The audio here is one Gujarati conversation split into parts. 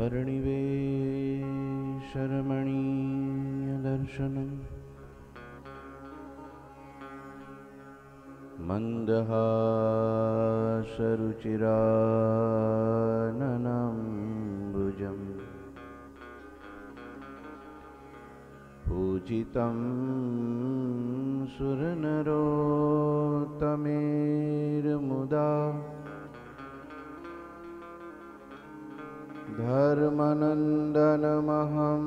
वर्णिवेशरमणीयदर्शनम् मन्दहासरुचिराननम्बुजम् पूजितं सुरनरोत्तमेर्मुदा धर्मनन्दनमहं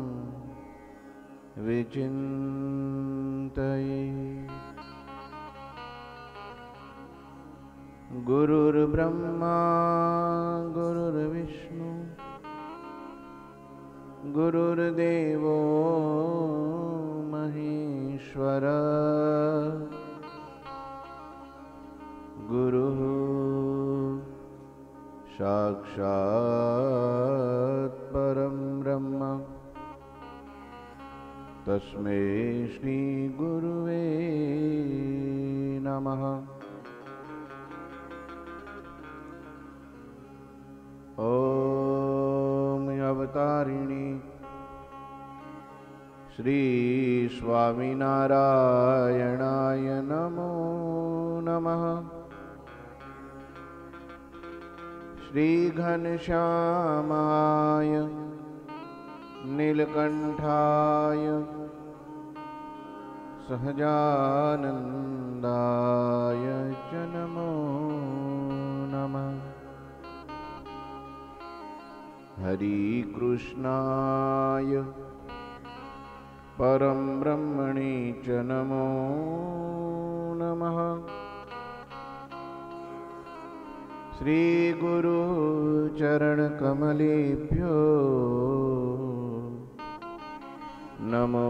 विचिन्तये। गुरुर्ब्रह्मा गुरुर्विष्णु गुरुर्देवो महेश्वर गुरुः साक्षात् परं ब्रह्म तस्मै श्री गुरुवे नमः। ओम अवतारिणी श्री स्वामिनारायणाय नमो नमः। श्री घनश्यामाय नीलकंठाय सहजानंदाय च नमो नमः। हरि कृष्णाय परम ब्रह्मणे च नमो नमः। श्री गुरु चरण कमलेभ्यो नमो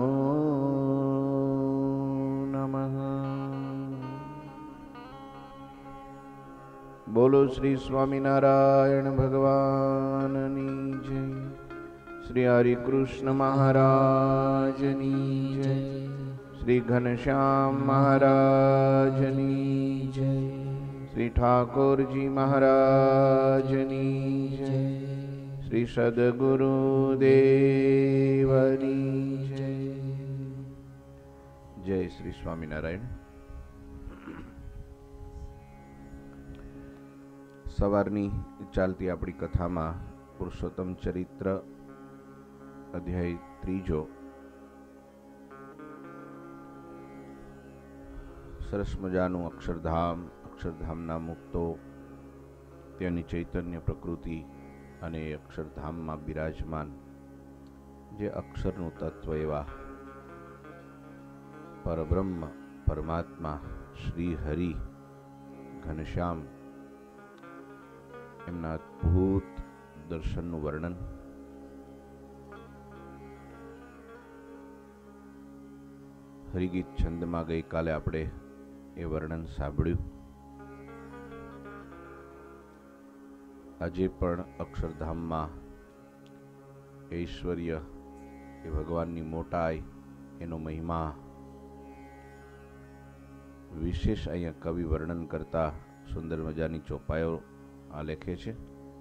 नमः। बोलो श्री स्वामीनारायण भगवाननी जय। श्री हरि कृष्ण महाराजनी जय। श्री घनश्याम महाराजनी जय। श्री ठाकुर जी महाराजनी जय। श्री सद्गुरुदेवनी जय। जय श्री स्वामीनारायण। सवारनी चालती आपणी कथामां पुरुषोत्तम चरित्र अध्याय 3 सरस मजानुं अक्षरधाम, अक्षरधामना मुक्तो, तेनी चैतन्य प्रकृति अने अक्षरधाममां बिराजमान जे अक्षरनुं तत्व एवा परब्रह्म परमात्मा श्री हरि घनश्याम एमना अद्भुत दर्शनનું વર્ણન હરિગીત છંદમાં ગઈકાલે આપણે એ વર્ણન સાંભળ્યું। આજે પણ અક્ષરધામમાં ઐશ્વર્ય એ ભગવાનની મોટાઈ એનો મહિમા વિશેષ અહીંયા કવિ વર્ણન કરતા સુંદર મજાની ચોપાઈઓ आलेखे छे।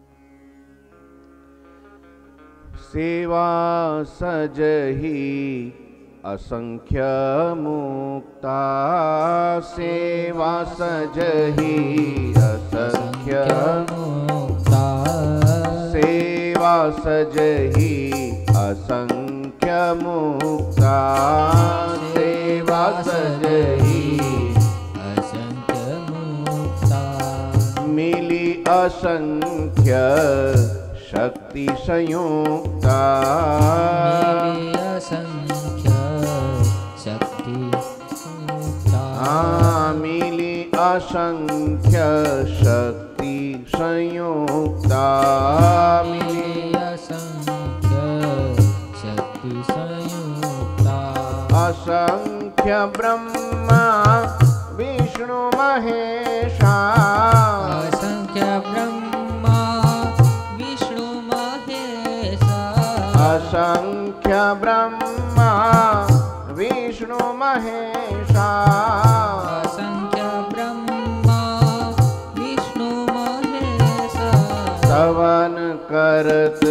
सेवा सजही असंख्य मुक्ता, सेवा सजही असंख्य मुक्ता, सेवा सजही असंख्य मुक्ता, सेवा सजही असंख्य शक्ति संयुक्ता, असंख्य शक्ति मिली असंख्य शक्ति संयुक्ता, मिली असंख्य शक्ति संयुक्ता, असंख्य ब्रह्मा विष्णु महेशा, ब्रह्मा विष्णु महेशा, असंख्य ब्रह्मा विष्णु महेशा, असंख्य ब्रह्मा विष्णु महेशा, सवन करता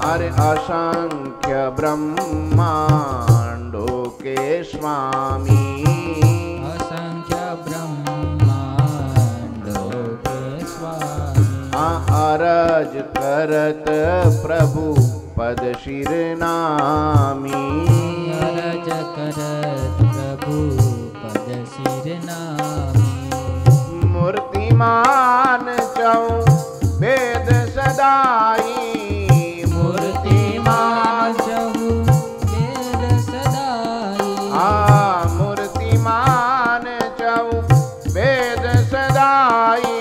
अरे असंख्य ब्रह्मांडो के स्वामी, असंख्य ब्रह्मांडो के स्वामी। अरज करत प्रभु पद शिर नामी, अरज करत प्रभु पद शिर नामी। मूर्तिमान चौ वेद सदाई, मूर्तिमान चौ वेद सदाई। मूर्तिमान चौ वेद सदाई,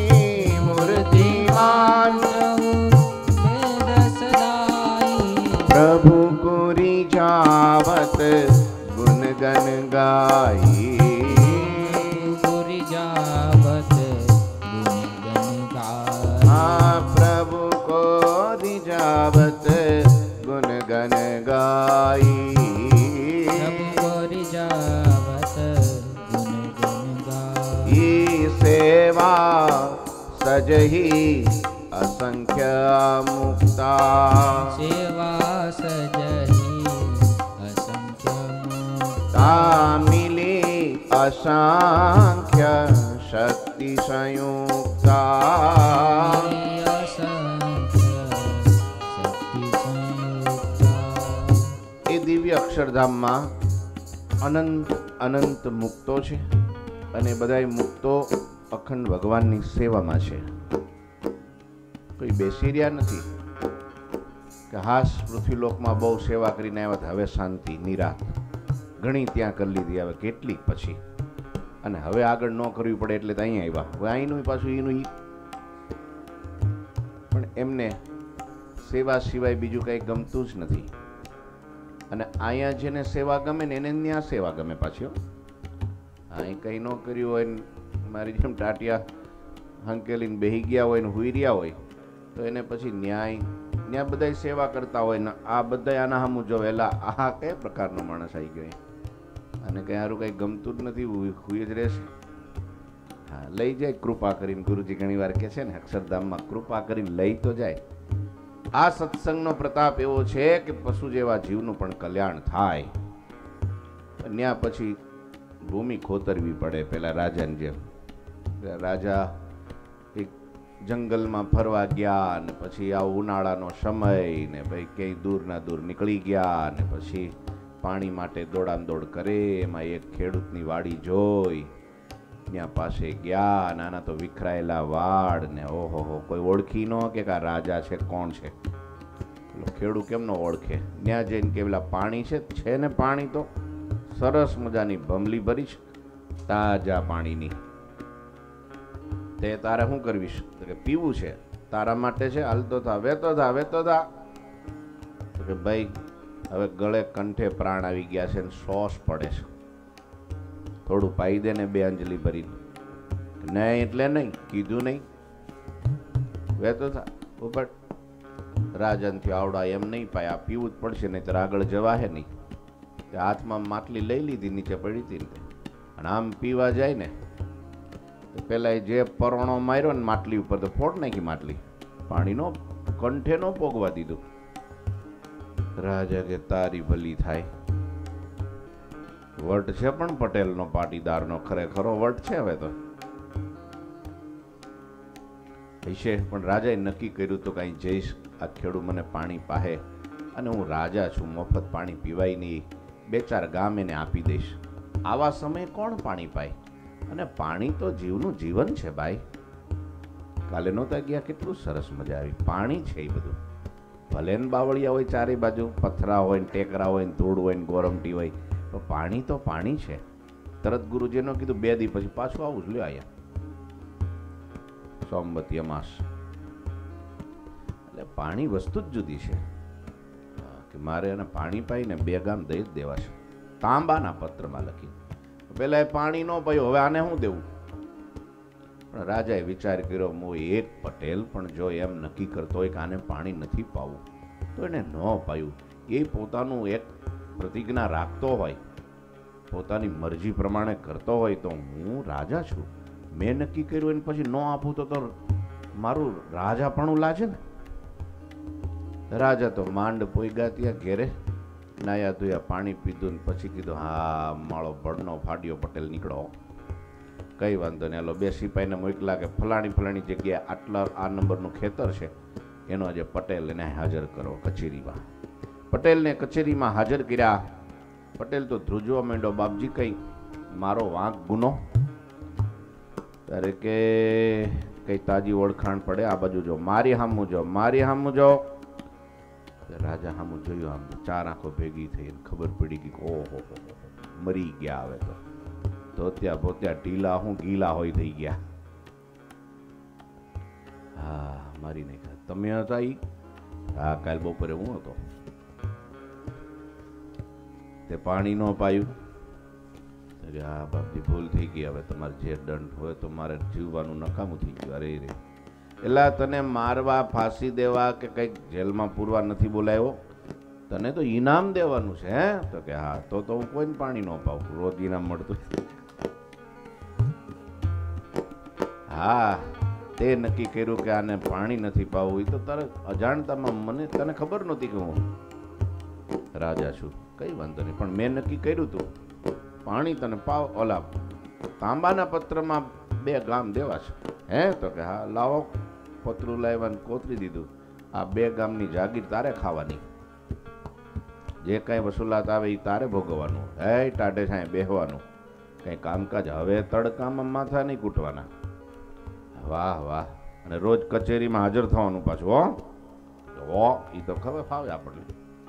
मूर्तिमान चौ वेद सदाई। प्रभु गुरी जावत गुण गन गाई, गुरी जावत गुण गन गाई। प्रभु को रिजावत गुण गन गाई, प्रभु को रिजावत गुण गन गाई। ई सेवा सजही असंख्य मुक्ता, सेवा सजही असंख्य मुक्ता। मिली असंख्य शक्ति संयुक्ता, असंख्य शक्ति संयुक्ता। એ દિવ્ય અક્ષરધામમાં અનંત અનંત મુક્તો છે અને બધાય મુક્તો અખંડ ભગવાનની સેવામાં છે. કોઈ બેસી રહ્યા નથી કે હાસ પૃથ્વીલોકમાં બહુ સેવા કરીને આવ્યા, હવે શાંતિ નિરાત ઘણી ત્યાં કરી લીધી, હવે કેટલીક પછી અને હવે આગળ ન કરવી પડે એટલે તો અહીં આવ્યા. હવે અહીંનું પાછું એનું પણ એમને સેવા સિવાય બીજું કંઈ ગમતું જ નથી. અને અહીંયા જેને સેવા ગમે ને એને ત્યાં સેવા ગમે પાછી. અહીં કંઈ ન કર્યું હોય ને મારી જેમ ટાટિયા હંકેલીને બેહી ગયા હોય ને હુઈ રહ્યા હોય તો એને પછી ન્યાય બધા સેવા કરતા હોય ને આ બધા આના સામું જોવેલા, આ કયા પ્રકારનો માણસ આવી ગયો અને કંઈ સારું કંઈ ગમતું જ નથી, હુઈ જ રહેશે. હા, લઈ જાય કૃપા કરીને. ગુરુજી ઘણી વાર કહે છે ને અક્ષરધામમાં કૃપા કરીને લઈ તો જાય. આ સત્સંગનો પ્રતાપ એવો છે કે પશુ જેવા જીવનું પણ કલ્યાણ થાય. ત્યાં પછી ભૂમિ ખોતરવી પડે. પેલા રાજાની જેમ રાજા એક જંગલમાં ફરવા ગયા ને પછી આ ઉનાળાનો સમય ને ભાઈ ક્યાંય દૂરના દૂર નીકળી ગયા ને પછી પાણી માટે દોડામદોડ કરે. એમાં એક ખેડૂતની વાડી જોઈ, ત્યાં પાસે ગયા. નાના તો વિખરાયેલા વાડ ને ઓહો, કોઈ ઓળખી ન કે આ રાજા છે કોણ છે. ખેડૂત કેમ ન ઓળખે? ત્યાં જઈને કે પેલા પાણી છે ને પાણી તો સરસ મજાની ભમલી ભરી છે તાજા પાણીની, તે તારે શું કરવીશ? તો કે પીવું છે, તારા માટે છે, હાલતો થા, વેતો થા, વેતો થા. તો કે ભાઈ હવે ગળે કંઠે પ્રાણ આવી ગયા છે ને શ્વાસ પડે છે, થોડું પાઈ દે ને 2 અંજલિ ભરીને. નહીં એટલે નહીં, કીધું નહીં, વેતો થા ઉપર. રાજાનથી આવડા એમ નહીં પાય, આ પીવું જ પડશે નહીં તો આગળ જવાહે નહીં. હાથમાં માટલી લઈ લીધી, નીચે પડી હતી ને, અને આમ પીવા જાય ને તો પેલા જે પરોણો માર્યો ને માટલી ઉપર તો ફોડ નાખી માટલી, પાણીનો કંઠે નો પોગવા દીધું. રાજા કે તારી ભલી થાય. વટ છે પણ પટેલનો પાટીદારનો ખરેખરો વટ છે. હવે તો હશે પણ રાજાએ નક્કી કર્યું તો કાંઈ જઈશ, આ ખેડૂ મને પાણી પાહે અને હું રાજા છું, મફત પાણી પીવાય નહીં, 2-4 ગામ એને આપી દઈશ. આવા સમયે કોણ પાણી પાય? અને પાણી તો જીવનું જીવન છે ભાઈ. કાલે નહોતા ગયા, કેટલું સરસ મજા આવી. પાણી છે એ બધું, ભલે ને બાવળિયા હોય ચારે બાજુ, પથરા હોય ને ટેકરા હોય ને ધૂળ હોય ને ગોરમટી હોય, તો પાણી તો પાણી છે. તરત ગુરુજીનો કીધું 2 દી પછી પાછું આવું જ લ્યો આયા સોમવતી અમાસ. એટલે પાણી વસ્તુ જ જુદી છે કે મારે એને પાણી પાઈને 2 ગામ દઈ જ દેવા છે. તાંબાના પત્રમાં લખી. પેલા એ પાણી ન પાયું, હવે આને શું દેવું? પણ રાજાએ વિચાર કર્યો, હું એક પટેલ પણ જો એમ નક્કી કરતો હોય કે આને પાણી નથી પાવું તો એને ન પાયું. એ પોતાનું એક પ્રતિજ્ઞા રાખતો હોય, પોતાની મરજી પ્રમાણે કરતો હોય તો હું રાજા છું, મેં નક્કી કર્યું એને પછી ન આપું તો મારું રાજાપણું લાજે ને. રાજા તો માંડ પોઈગા ત્યાં ઘેરે નાયા ધોયા પાણી પીધું ને પછી કીધું હા માળો ભડનો ફાડ્યો પટેલ નીકળો. કઈ વાંધો નહીં, હાલો બે સિપાહીને મોકલા કે ફલાણી જગ્યાએ આટલા આ નંબરનું ખેતર છે એનો આજે પટેલ એને હાજર કરો કચેરીમાં. પટેલને કચેરીમાં હાજર કર્યા. પટેલ તો ધ્રુજવા માંડ્યો, બાપજી કઈ મારો વાંક ગુનો? ત્યારે કે કઈ તાજી ઓળખાણ પડે, આ બાજુ જો, મારી હામું જો, મારી હામું જો. રાજા હામું જોયું, આમ ચાર આંખો ભેગી થઈ, ખબર પડી કે ઓહો મરી ગયા. હવે તો ધોત્યા ભોત્યા ઢીલા હું ગીલા હોય થઈ ગયા. હા મારી નહીં ખા. તમે હતા ઈ? હા કાલ બપોરે હું હતો. તે પાણી ન પાયું? હા બાપજી ભૂલ થઈ ગઈ, હવે તમારે જે દંડ હોય તો મારે જીવવાનું નકામું થઈ ગયું. અરે રે, એલા તને મારવા ફાંસી દેવા કે કંઈક જેલમાં પૂરવા નથી બોલાયો, તને તો ઈનામ દેવાનું છે. હે તો કે હા, તો હું કોઈને પાણી ન પાઉં, રોજ ઈનામ મળતું. હા તે નક્કી કર્યું કે આને પાણી નથી પાવું, એ તો તારે અજાણતામાં મને તને ખબર નહોતી કે હું રાજા છું. કઈ વાંધો નહીં, પણ મેં નક્કી કર્યું હતું પાણી તને પાવ. ઓલા તાંબાના પત્રમાં 2 ગામ દેવા છે. હે તો કે હા લાવો. પતરું લાવ્યા કોતરી દીધું. આ 2 ગામની જાગીર તારે ખાવાની, જે કાંઈ વસૂલાત આવે એ તારે ભોગવવાનું. હે ટાઢે છાંય બેહવાનું, કંઈ કામકાજ હવે તડકામાં માથા નહીં કૂટવાના. વાહ વાહ. અને રોજ કચેરીમાં હાજર થવાનું પાછું. હો એ તો ખબર ફાવે આપણને.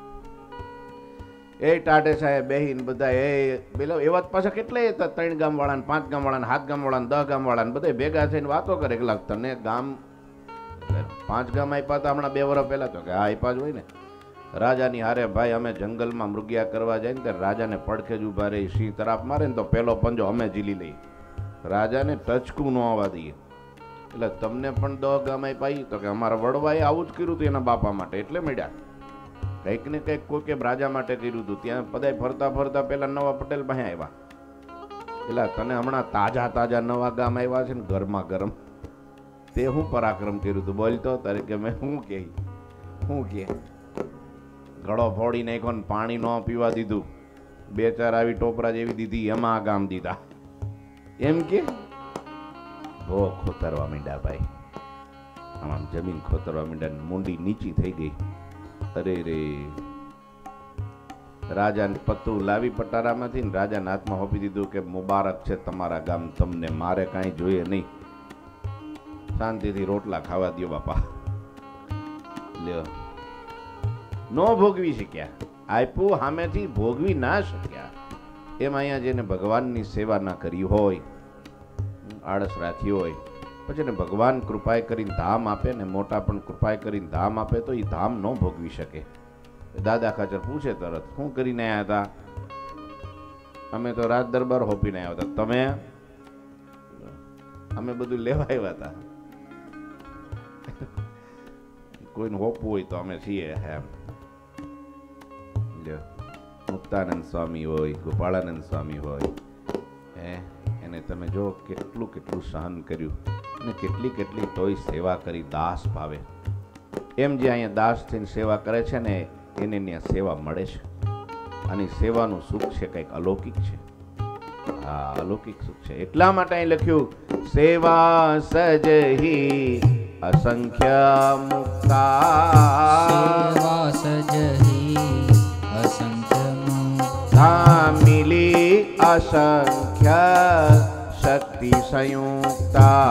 એ ટાઢે સાહેબ બેહીને બધા એ પેલા એવા પાછા કેટલાય હતા, 3 ગામવાળા, 5 ગામવાળા, 7 ગામવાળા, 10 ગામવાળા બધા ભેગા થઈને વાતો કરે કે તને ગામ 5 ગામ આપ્યા હતા હમણાં 2 વર્ષ પહેલા. તો કે હા આપ્યા જ હોય ને. રાજાની હારે ભાઈ અમે જંગલમાં મૃગયા કરવા જાય ને ત્યારે રાજાને પડખે જ ઉભા રહી, સિંહ તરાપ મારે ને તો પેલો પંજો અમે ઝીલી લઈએ, રાજાને ટચકું ન આવવા દઈએ. એટલે તમને પણ 10 ગામ આપ્યા? તો કે અમારા વડવાએ આવું જ કર્યું હતું એના બાપા માટે, એટલે મળ્યા. કંઈક ને કંઈક કોઈ કે રાજા માટે કર્યું હતું. ત્યાં બધાય ફરતા ફરતા પેલા નવા પટેલ પાસે આવ્યા. એટલે તને હમણાં તાજા નવા ગામ આવ્યા છે ને ગરમા ગરમ, તે હું પરાક્રમ કર્યું હતું બોલતો? તારે કે મેં શું કે ગળો ફોડી નાખ્યો ને પાણી ન પીવા દીધું, 2-4 આવી ટોપરા જેવી દીધી, એમાં આ ગામ દીધા. એમ કે ભો ખોતરવા માંડ્યા ભાઈ, આમ જમીન ખોતરવા માંડ્યા, મૂંડી નીચી થઈ ગઈ. અરે રે, રાજાને પતરું લાવી પટારામાંથી ને રાજાના હાથમાં હોપી દીધું કે મુબારક છે તમારા ગામ, તમને મારે કાંઈ જોઈએ નહીં, શાંતિથી રોટલા ખાવા દો બાપા. લ્યો, નો ભોગવી શક્યા, આપ્યું સામેથી ભોગવી ના શક્યા. એમ અહીંયા જેને ભગવાનની સેવા ના કરી હોય, આળસ રાખી હોય, પછી એને ભગવાન કૃપાએ કરીને ધામ આપે ને, મોટા પણ કૃપાએ કરીને ધામ આપે તો એ ધામ ન ભોગવી શકે. દાદા ખાચર પૂછે તરત, શું કરીને આવ્યા હતા? અમે તો રાજ દરબાર હોપીને આવ્યા હતા. તમે? અમે બધું લેવા આવ્યા હતા. કોઈને હોપવું હોય તો અમે છીએ. એમ મુક્તાનંદ સ્વામી હોય, ગોપાળાનંદ સ્વામી હોય, એને તમે જો કેટલું સહન કર્યું અને કેટલી તોય સેવા કરી, દાસ ભાવે. એમ જે અહીંયા દાસ થઈને સેવા કરે છે ને એને ત્યાં સેવા મળે છે. અને સેવાનું સુખ છે કંઈક અલૌકિક છે. હા અલૌકિક સુખ છે. એટલા માટે અહીં લખ્યું સેવા સજહી અસંખ્ય મુક્તા, સેવા સજહી અસંખ્ય મુક્તા, મિલી અસંખ્ય શક્તિ સંયુક્તા,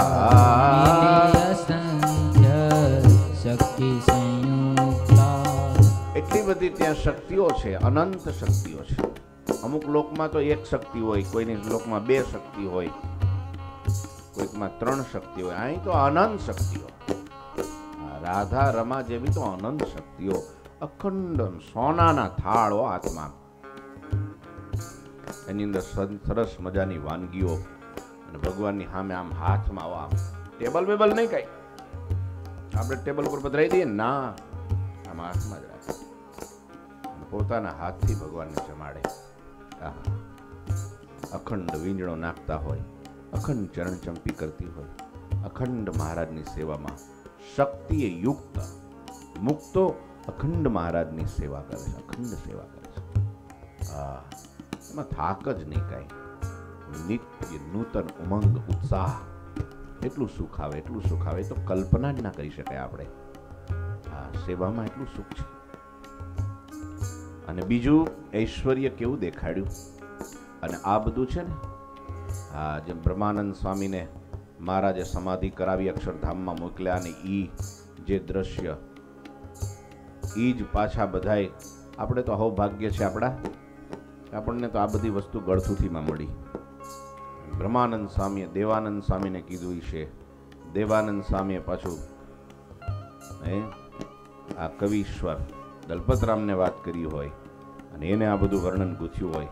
અસંખ્ય શક્તિ સંયુક્તા. એટલી બધી ત્યાં શક્તિઓ છે, અનંત શક્તિઓ છે. અમુક લોકમાં તો 1 શક્તિ હોય, કોઈની લોકમાં 2 શક્તિ હોય, કોઈકમાં 3 શક્તિ હોય. અહીં તો અનંત શક્તિઓ. રાધા રમા જેવી તો અનંત શક્તિઓ, અખંડ સોનાના થાળો હાથમાં, એની અંદર સરસ મજાની વાનગીઓ, અને ભગવાનની સામે આમ હાથમાં આમ ટેબલ બેબલ નહીં કઈ આપણે ટેબલ ઉપર પધરાઈ દઈએ ના, આમ હાથમાં જ રાખે, પોતાના હાથથી ભગવાનને જમાડે. અખંડ વીંજણો નાખતા હોય, અખંડ ચરણ ચંપી કરતી હોય, અખંડ મહારાજની સેવામાં શક્તિએ યુક્ત, મુક્તો અખંડ મહારાજની સેવા કરે છે, અખંડ સેવા કરે છે. હા, એમાં થાક જ નહીં કાંઈ. નિત્ય નૂતન ઉમંગ ઉત્સાહ, એટલું સુખ આવે, એટલું સુખ આવે, તો કલ્પના જ ના કરી શકાય આપણે. હા, સેવામાં એટલું સુખ છે. અને બીજું ઐશ્વર્ય કેવું દેખાડ્યું. અને આ બધું છે ને, હા, જેમ બ્રહ્માનંદ સ્વામીને મહારાજે સમાધિ કરાવી, અક્ષરધામમાં મોકલ્યા, અને ઈ જે દ્રશ્ય, ઈ જ પાછા બધાય. આપણે તો અહોભાગ્ય છે આપણા, આપણને તો આ બધી વસ્તુ ગળથુથીમાં મળી. બ્રહ્માનંદ સ્વામીએ દેવાનંદ સ્વામીને કીધું છે. દેવાનંદ સ્વામીએ પાછું આ કવિશ્વર દલપતરામને વાત કરી હોય અને એને આ બધું વર્ણન ગૂંથ્યું હોય.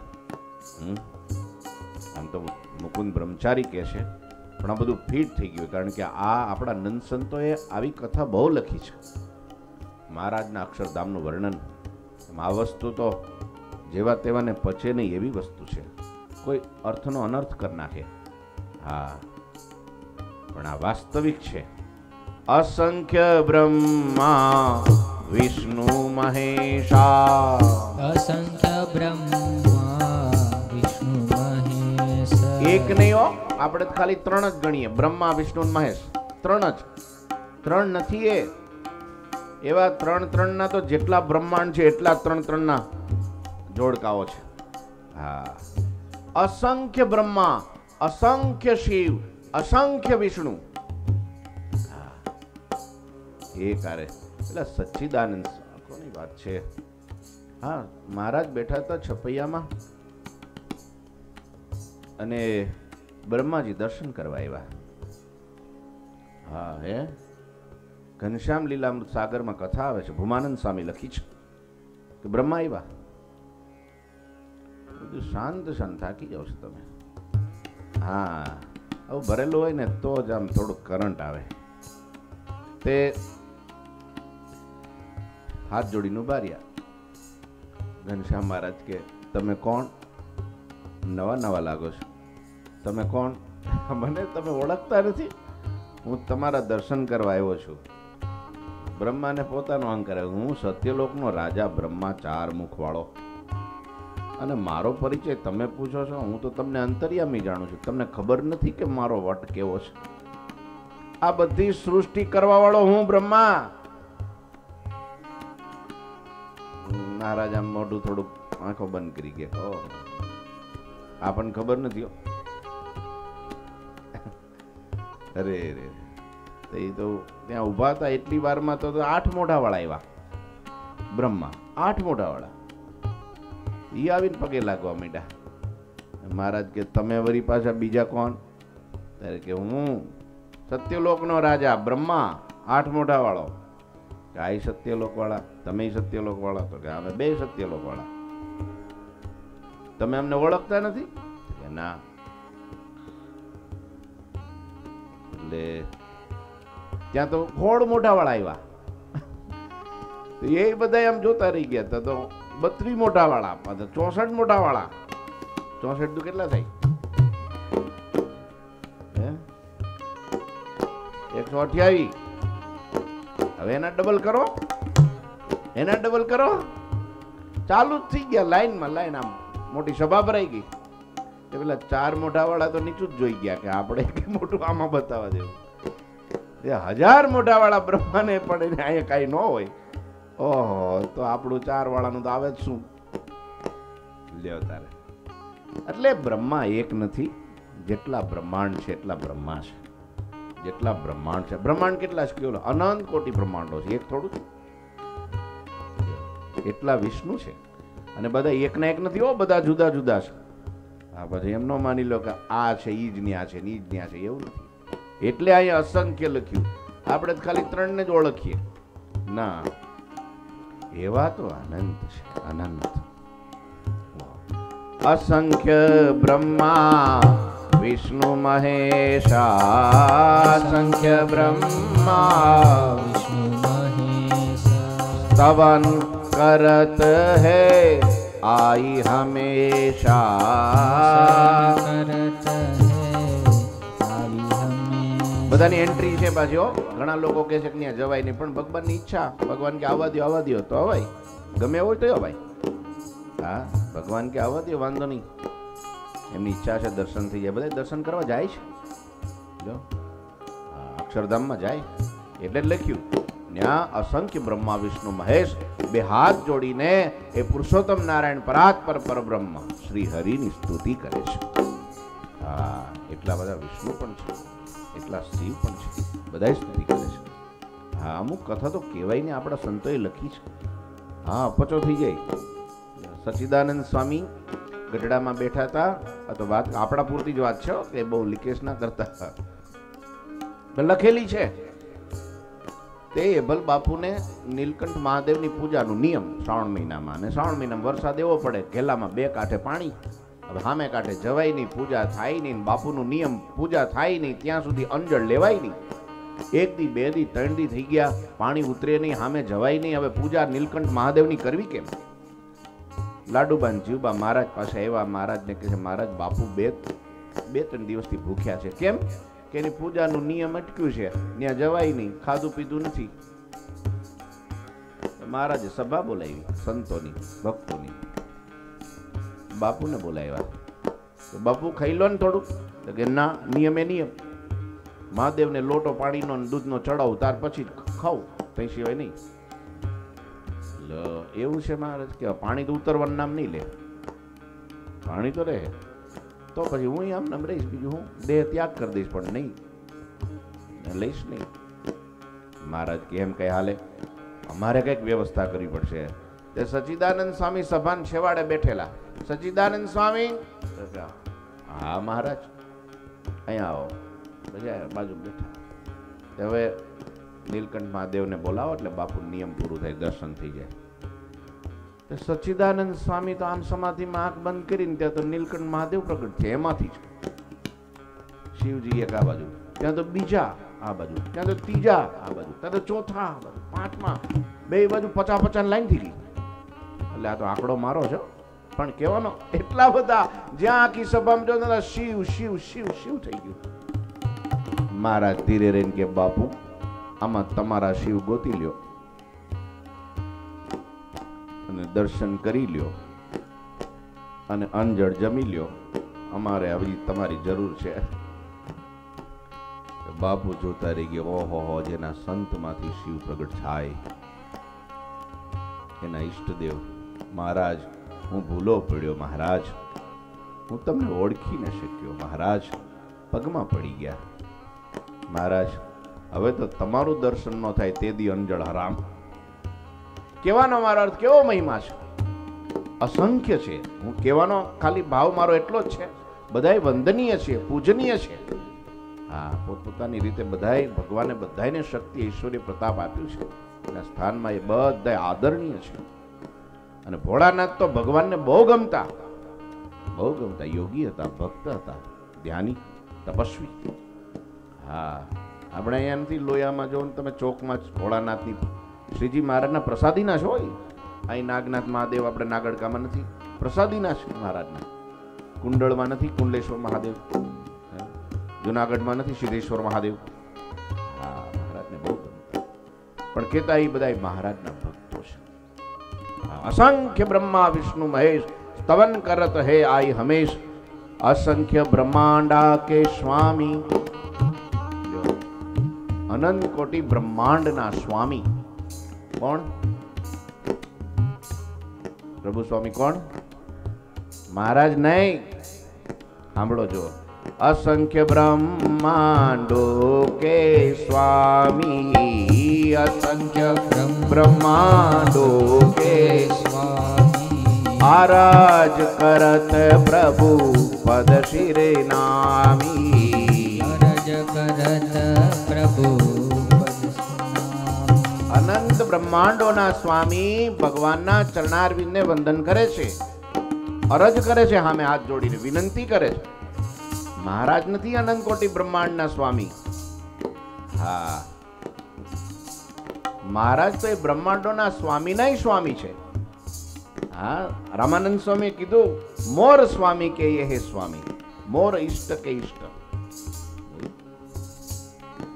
આમ તો મુકુંદ બ્રહ્મચારી કહે છે, પણ આ બધું ફિટ થઈ ગયું, કારણ કે આ આપણા નંદ સંતોએ આવી કથા બહુ લખી છે, મહારાજના અક્ષરધામનું વર્ણન. આ વસ્તુ તો જેવા તેવાને પચે નહીં એવી વસ્તુ છે, કોઈ અર્થનો અનર્થ કરી નાખે. હા, પણ આ વાસ્તવિક છે. અસંખ્ય બ્રહ્મા વિષ્ણુ મહેશા, અસંખ્ય બ્રહ્મા વિષ્ણુ મહેશ. એક નહીં હો, આપણે ખાલી ત્રણ જ ગણીએ, બ્રહ્મા વિષ્ણુ મહેશ, ત્રણ જ. ત્રણ નથી એ, એવા ત્રણ ના તો જેટલા બ્રહ્માંડ છે એટલા ત્રણ ના જોડકાઓ છે. હા, અસંખ્ય બ્રહ્મા, અસંખ્ય શિવ, અસંખ્ય વિષ્ણુ. એ કારે એટલે સચ્ચિદાનંદ કોની વાત છે. હા, મહારાજ બેઠા હતા છપૈયામાં અને બ્રહ્માજી દર્શન કરવા આવ્યા. હા, હે ઘનશ્યામ લીલામૃત સાગરમાં કથા આવે છે, ભૂમાનંદ સ્વામી લખી છે કે બ્રહ્મા આવ્યા. શાંત શાંત થાકી જાવ છો તમે. હા, આવું ભરેલું હોય ને તો જ આમ થોડુંક કરંટ આવે. તે હાથ જોડીને ઉભા રહ્યા. ઘનશ્યામ મહારાજ કે તમે કોણ? નવા નવા લાગો છો. તમે કોણ? મને તમે ઓળખતા નથી? હું તમારા દર્શન કરવા આવ્યો છું. બ્રહ્માને પોતાનો અહંકાર, હું સત્યલોકનો રાજા બ્રહ્મા, 4 મુખ વાળો. અને મારો પરિચય તમે પૂછો છો? હું તો તમને અંતર્યામી જાણું છું. તમને ખબર નથી કે મારો વટ કેવો છે? આ બધી સૃષ્ટિ કરવા વાળો હું બ્રહ્મા. મહારાજ આમ મોઢું થોડુંક આંખો બંધ કરી ગયા. ઓહ, આપણને ખબર નથી. અરે રે, એ તો ત્યાં ઉભા હતા એટલી વારમાં તો 8 મોઢા વાળા આવ્યા. બ્રહ્મા 8 મોઢા વાળા ઈ આવીને પગે લાગવા માંડ્યા. મહારાજ કે તમે વળી પાછા બીજા કોણ? ત્યારે કે હું સત્યલોકનો રાજા બ્રહ્મા, 8 મોઢા વાળો. કે આ સત્યલોક વાળા, તમે સત્યલોક વાળા? તો કે અમે બે સત્યલોક વાળા. તમે અમને ઓળખતા નથી? કે ના. એટલે ત્યાં તો 16 મોઢા વાળા આવ્યા. એ બધા આમ જોતા રહી ગયા. તો 32 મોઢા વાળા, 64 મોઢા વાળા. 64 તો કેટલા થાય? 128. હવે એના ડબલ કરો, એના ડબલ કરો. ચાલુ જ થઈ ગયા લાઈનમાં. લાઈન આમ મોટી સભા ભરાઈ ગઈ. એ પેલા 4 મોઢા વાળા તો નીચું જ જોઈ ગયા કે આપણે કે મોટું આમાં બતાવવા દેવું. 1000 મોઢા વાળા બ્રહ્માને પણ અહીંયા કાંઈ ન હોય. ઓહો, તો આપણું 4 વાળાનું તો આવે જ શું? લ્યો તારે. એટલે બ્રહ્મા એક નથી, જેટલા બ્રહ્માંડ છે એટલા બ્રહ્મા છે. જેટલા બ્રહ્માંડ છે, બ્રહ્માંડ કેટલા છે? કેવલ અનંત કોટી બ્રહ્માંડો છે, એક થોડું છે. એટલા વિષ્ણુ છે. અને બધા એકના એક નથી હો, બધા જુદા જુદા છે. હા, પછી એમ ન માની લો કે આ છે ઈ જ ન્યા છે, ની જ ન્યા છે, એવું નથી. એટલે અહીંયા અસંખ્ય લખ્યું. આપણે ખાલી 3 ને જ ઓળખીએ ના. એવા તો અનંત છે, અનંત. અસંખ્ય બ્રહ્મા વિષ્ણુ મહેશા, અસંખ્ય બ્રહ્મા વિષ્ણુ મહેશ. स्तवन करत है आई हमेशा, करत है आई हमेशा. બધાની એન્ટ્રી છે પાછી હો. ઘણા લોકો કહે છે કે ત્યાં જવાય નહીં, પણ ભગવાનની ઈચ્છા, ભગવાન કે આવવા દો તો અવાય, ગમે હોય તો અવાય. હા, ભગવાન કે આવવા દો, વાંધો નહીં, એમની ઈચ્છા છે, દર્શન થઈ જાય. બધા દર્શન કરવા જાય છે, જો અક્ષરધામમાં જાય. એટલે જ લખ્યું ત્યાં અસંખ્ય બ્રહ્મા વિષ્ણુ મહેશ બે હાથ જોડીને એ પુરુષોત્તમ નારાયણ પરાત્પર પરબ્રહ્મ શ્રી હરિની સ્તુતિ કરે છે. હા, એટલા બધા વિષ્ણુ પણ છે, એટલા શિવ પણ છે, બધા સ્તુતિ કરે છે. હા, અમુક કથા તો કહેવાય ને, આપણા સંતોએ લખી છે. હા, અપચો થઈ જાય. સચ્ચિદાનંદ સ્વામી ગઢડામાં બેઠા હતા. આ તો વાત આપણા પૂરતી જ વાત છે કે બહુ લીકેશ ના કરતા. લખેલી છે તે એભલ બાપુને નીલકંઠ મહાદેવની પૂજાનું નિયમ શ્રાવણ મહિનામાં, અને શ્રાવણ મહિનામાં વરસાદ એવો પડે, ઘેલામાં બે કાંઠે પાણી. હવે સામે કાંઠે જવાય નહીં, પૂજા થાય નહીં. બાપુનું નિયમ પૂજા થાય નહીં ત્યાં સુધી અંજળ લેવાય નહીં. 1 દી 2 દી 3 દી થઈ ગયા, પાણી ઉતરે નહીં, સામે જવાય નહીં. હવે પૂજા નીલકંઠ મહાદેવની કરવી કેમ? લાડુબાન જીવબા મહારાજ પાસે આવ્યા. મહારાજને કહે છે, મહારાજ બાપુ બે 3 દિવસથી ભૂખ્યા છે. કેમ? કે એની પૂજાનું નિયમ અટક્યું છે, ત્યાં જવાય નહીં, ખાધું પીધું નથી. મહારાજે સભા બોલાવી સંતોની, ભક્તોની. બાપુને બોલાવ્યા. તો બાપુ ખાઈ લો ને થોડું. તો કે ના, નિયમ એ નિયમ, મહાદેવને લોટો પાણીનો દૂધનો ચડાવું, ત્યાર પછી ખાવું, કઈ સિવાય નહીં. એવું છે મહારાજ કે પાણી તો ઉતરવાનું નામ નહીં લે, પાણી તો રહે. તો પછી હું આમ નામ રહીશ, બીજું હું દેહ ત્યાગ કરી દઈશ, પણ નહીં લઈશ નહીં. મહારાજ કે એમ કઈ હાલે, અમારે કઈક વ્યવસ્થા કરવી પડશે. તે સચ્ચિદાનંદ સ્વામી સભાન છેવાડે બેઠેલા. સચ્ચિદાનંદ સ્વામી, હા મહારાજ અહીંયા આવો. પછી બાજુ બેઠા. હવે નીલકંઠ મહાદેવને બોલાવો એટલે બાપુ નિયમ પૂરું થાય, દર્શન થઈ જાય. સચ્ચિદાનંદ સ્વામી તો આમ સમાધિમાં આંખ બંધ કરીને, ત્યાં તો નીલકંઠ મહાદેવ પ્રગટ છે. એમાંથી જ શિવજી એક આ બાજુ, ત્યાં તો બીજા આ બાજુ, ત્યાં તો ત્રીજા આ બાજુ, ત્યાં તો ચોથા આ બાજુ, પાંચમા, બે બાજુ 50 લાઈન થઈ ગઈ. એટલે આ તો આંકડો મારો છે, પણ કહેવાનો એટલા બધા, જ્યાં આખી સભામાં જો શિવ શિવ શિવ શિવ થઈ ગયું. મહારાજ ધીરે રહીને કે બાપુ આમાં તમારા શિવ ગોતી લ્યો અને દર્શન કરી લ્યો અને અંજળ જમી લ્યો, અમારે આવી તમારી જરૂર છે. બાપુ જોતા રહી ગયો. ઓહો, જેના સંતમાંથી શિવ પ્રગટ થાય, એના ઈષ્ટદેવ. મહારાજ હું ભૂલો પડ્યો, મહારાજ હું તમને ઓળખી ન શક્યો, મહારાજ પગમાં પડી ગયા. મહારાજ હવે તો તમારું દર્શન ન થાય તે દી અંજળ હરામ. કહેવાનો મારો અર્થ કેવો મહિમા છે, અસંખ્ય છે. હું કહેવાનો ખાલી ભાવ મારો એટલો જ છે, બધાય વંદનીય છે, પૂજનીય છે. હા, પોતપોતાની રીતે બધાય ભગવાને બધાને શક્તિ ઈશ્વરીય પ્રતાપ આપ્યું છે. એના સ્થાનમાં એ બધા આદરણીય છે. અને ભોળાનાથ તો ભગવાનને બહુ ગમતા, બહુ ગમતા. યોગી હતા, ભક્ત હતા, ધ્યાની, તપસ્વી. હા, આપણે અહીંયા નથી, લોયામાં જો તમે ચોકમાં ભોળાનાથની શ્રીજી મહારાજના પ્રસાદીના છો. અહીં નાગનાથ મહાદેવ આપણે નાગડકામાં નથી, પ્રસાદીના છે મહારાજના. કુંડળમાં નથી, કુંડલેશ્વર મહાદેવ. જુનાગઢમાં નથી, સિદ્ધેશ્વર મહાદેવ. હા, મહારાજને બહુ ગમતા. પણ કહેતા એ બધા મહારાજના ભક્તો છે. અસંખ્ય બ્રહ્મા વિષ્ણુ મહેશ સ્તવન કરત હે આઈ હમેશ. અસંખ્ય બ્રહ્માંડા કે સ્વામી, અનંત કોટી બ્રહ્માંડના સ્વામી. કોણ? પ્રભુ સ્વામી. કોણ? મહારાજ નહીં. સાંભળો જો. અસંખ્ય બ્રહ્માંડો કે સ્વામી, અસંખ્ય બ્રહ્માંડો કે સ્વામી. આરાજ કરત પ્રભુ પદ શિરે નામી. આરાજ કરત પ્રભુ અનંત બ્રહ્માંડોના સ્વામી ભગવાનના ચરણારવિંદને વંદન કરે છે, અરજ કરે છે, સામે હાથ જોડીને વિનંતી કરે છે. મહારાજ નથી અનંત કોટી બ્રહ્માંડના સ્વામી. હા, મહારાજ તો એ બ્રહ્માંડોના સ્વામીના સ્વામી છે. હા, રામાનંદ સ્વામીએ કીધું, મોર સ્વામી કે એ હે સ્વામી, મોર ઈષ્ટ કે ઈષ્ટ.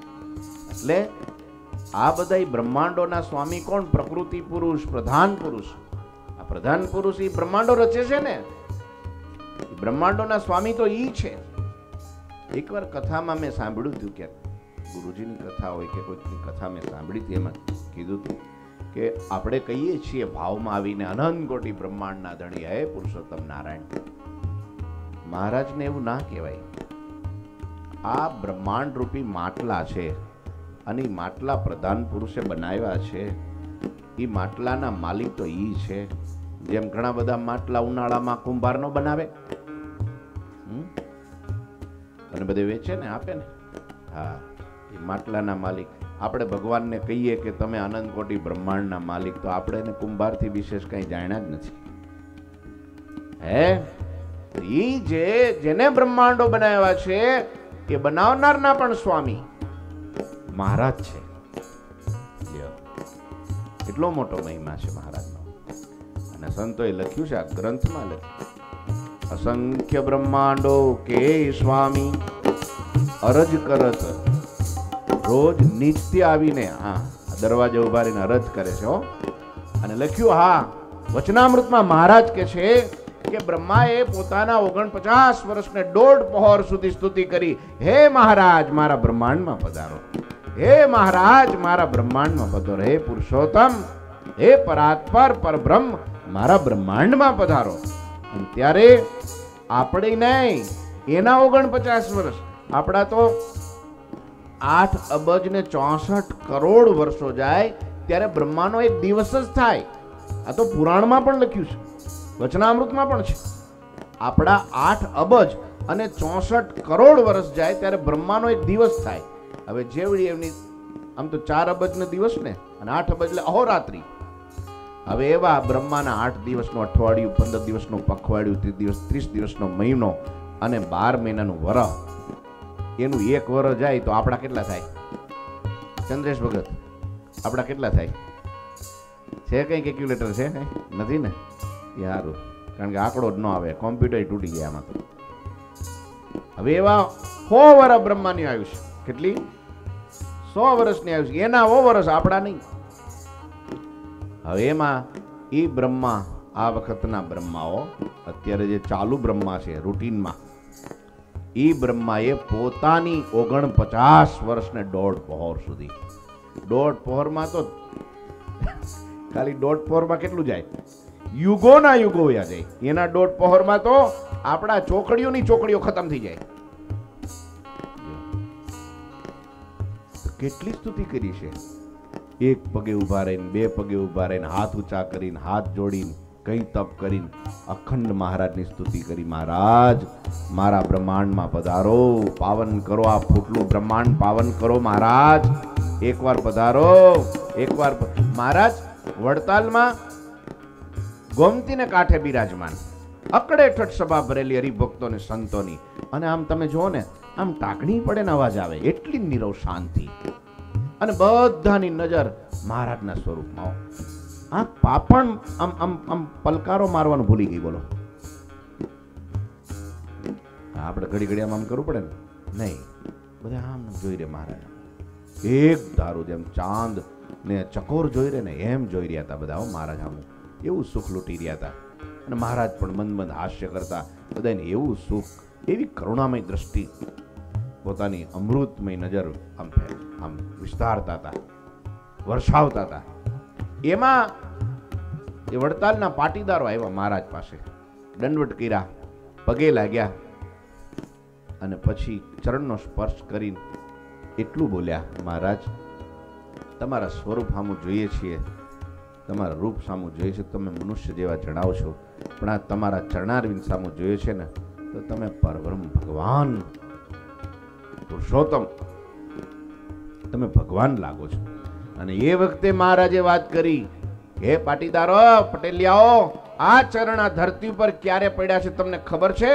એટલે આ બધા બ્રહ્માંડોના સ્વામી કોણ? પ્રકૃતિ પુરુષ, પ્રધાન પુરુષ. આ પ્રધાન પુરુષ એ બ્રહ્માંડો રચે છે ને, બ્રહ્માંડોના સ્વામી તો ઈ છે. એકવાર કથામાં મેં સાંભળ્યું હતું, કે ગુરુજીની કથા હોય કે કોઈની કથા મેં સાંભળી હતી, એમાં કીધું હતું કે આપણે કહીએ છીએ ભાવમાં આવીને અનંત કોટી બ્રહ્માંડના ધણી હે પુરુષોત્તમ નારાયણ. મહારાજને એવું ના કહેવાય. આ બ્રહ્માંડ રૂપી માટલા છે અને ઈ માટલા પ્રધાન પુરુષે બનાવ્યા છે. એ માટલાના માલિક તો ઈ છે. જેમ ઘણા બધા માટલા ઉનાળામાં કુંભાર નો બનાવે અને બધે વેચે ને, આપે ને, હા, એ માટલાના માલિક. આપણે ભગવાનને કહીએ કે તમે અનંત કોટી બ્રહ્માંડના માલિક, તો આપણે એને કુંભારથી વિશેષ કઈ જાણ્યા જ નથી. હે, ઈ જેને બ્રહ્માંડો બનાવ્યા છે એ બનાવનારના પણ સ્વામી મહારાજ છે. એટલો મોટો મહિમા છે મહારાજનો. અને સંતોએ લખ્યું છે, આ ગ્રંથમાં લખ્યું, અસંખ્ય બ્રહ્માંડો કે સ્વામી અરજ કરત. રોજ નિત્ય આવીને દરવાજે ઉભા રહીને અરજ કરે છે. અને લખ્યું, હા, વચનામૃતમાં મહારાજ કે છે કે બ્રહ્માએ પોતાના 49 વર્ષને 1.5 પહોર સુધી સ્તુતિ કરી, હે મહારાજ મારા બ્રહ્માંડમાં પધારો, હે મહારાજ મારા બ્રહ્માંડમાં પધારો, હે પુરુષોત્તમ, હે પરાત્પર પરબ્રહ્મ મારા બ્રહ્માંડમાં પધારો. અને ત્યારે આપણે નહીં, એના 49 વર્ષ, આપણા તો 8 અબજ ને 64 કરોડ વર્ષો જાય ત્યારે બ્રહ્માનો એક દિવસ જ થાય. આ તો પુરાણમાં પણ લખ્યું છે, વચનામૃતમાં પણ છે. આપણા 8 અબજ અને 64 કરોડ વર્ષ જાય ત્યારે બ્રહ્માનો એક દિવસ થાય. હવે જેવડી એમની, આમ તો 4 અબજ ને દિવસ ને, અને 8 અબજ એટલે અહોરાત્રી. હવે એવા બ્રહ્માના 8 દિવસનું અઠવાડિયું, 15 દિવસનું પખવાડિયું, 30 દિવસનો મહિનો અને 12 મહિનાનું વરહ, એનું 1 વરહ જાય તો આપણા કેટલા થાય? ચંદ્રેશ ભગત, આપણા કેટલા થાય? છે કઈ કેલ્ક્યુલેટર છે? નથી ને? યારું, કારણ કે આંકડો જ ન આવે, કોમ્પ્યુટર તૂટી ગયા આમાં તો. હવે એવા 100 વર્ષ બ્રહ્માની આયુષ્ય, કેટલી? 100 વર્ષની આયુષ્ય, એના 100 વર્ષ, આપણા નહીં. હવે એમાં એ બ્રહ્મા, આ વખતના બ્રહ્માઓ, અત્યારે જે ચાલુ બ્રહ્મા છે રૂટીનમાં, એ બ્રહ્માએ પોતાની 49 વર્ષને 1.5 પહોર સુધી, 1.5 પહોરમાં તો ખાલી 1.5 પહોરમાં કેટલું જાય? યુગોના યુગો વયા જાય. એના 1.5 પહોરમાં તો આપણા ચોકડીઓની ચોકડીઓ ખતમ થઈ જાય. કેટલી સ્તુતિ કરી છે. 1 પગે ઉભા રહીને, 2 પગે ઉભા રહીને, હાથ ઊંચા કરીને, હાથ જોડીને, કઈ તપ કરીને અખંડ મહારાજની સ્તુતિ કરી. મહારાજ મારા બ્રહ્માંડમાં પધારો, પાવન કરો, આ ફૂટલું બ્રહ્માંડ પાવન કરો મહારાજ, એકવાર પધારો, એકવાર. મહારાજ વડતાલમાં ગોમતીને કાંઠે બિરાજમાન, અકડેઠઠ સભા ભરેલી હરિભક્તોને સંતોની, અને આમ તમે જુઓ ને, આમ ટાકણી પડે ને અવાજ આવે, એટલી નીરવ શાંતિ, અને બધાની નજર મહારાજના સ્વરૂપમાં. આ પાપણ આમ આમ આમ પલકારો મારવાનું ભૂલી ગઈ. બોલો, આપણે ઘડી ઘડી આમ કરવું પડે ને? નહીં, બધા આમ જોઈ રહે મહારાજ, એક ધારું જેમ ચાંદ ને ચકોર જોઈ રહે ને એમ જોઈ રહ્યા હતા બધા. મહારાજ આમ એવું સુખ લૂંટી રહ્યા હતા, અને મહારાજ પણ મંદ મંદ હાસ્ય કરતા, બધાને એવું સુખ, એવી કરુણામય દ્રષ્ટિ, પોતાની અમૃતમય નજર આમ વિસ્તારતા હતા, વર્ષાવતા હતા. એમાં એ વડતાલના પાટીદારો આવ્યા મહારાજ પાસે, દંડવટ કર્યા, પગે લાગ્યા, અને પછી ચરણનો સ્પર્શ કરીને એટલું બોલ્યા, મહારાજ તમારા સ્વરૂપ સામું જોઈએ છીએ, તમારા રૂપ સામું જોઈએ છે, તમે મનુષ્ય જેવા જણાવો છો, પણ આ તમારા ચરણારવિંદ સામું જોઈએ છે ને, તો તમે પરબ્રહ્મ ભગવાન પુરુષોત્તમ, તમે ભગવાન લાગો છો. અને એ વખતે મહારાજે વાત કરી, હે પાટીદારો, પટેલિયાઓ, આ ચરણ આ ધરતી પર ક્યારે પડ્યા છે તમને ખબર છે?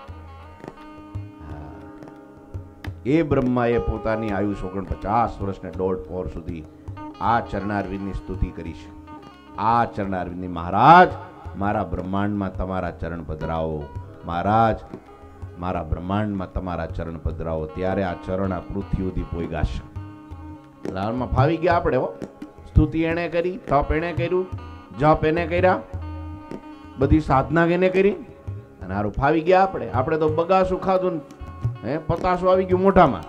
એ બ્રહ્માએ પોતાની આયુષ 49 વર્ષને 1.5 પહોર સુધી આ ચરણારવિંદની સ્તુતિ કરી છે. આ ચરણારવિંદની, મહારાજ મારા બ્રહ્માંડમાં તમારા ચરણ પધરાવો, મહારાજ મારા બ્રહ્માંડમાં તમારા ચરણ પધરાવો. ત્યારે આ ચરણ આ પૃથ્વી સુધી પોઈગાશે. હાલમાં ફાવી ગયા આપણે હો. સ્તુતિ એને કરી, તપ એને કર્યું, જપ એને કર્યા, બધી સાધના એને કરી અને હારું ફાવી ગયા આપણે. આપણે તો બગાસું ખાધું ને પતાસું આવી ગયું મોઢામાં.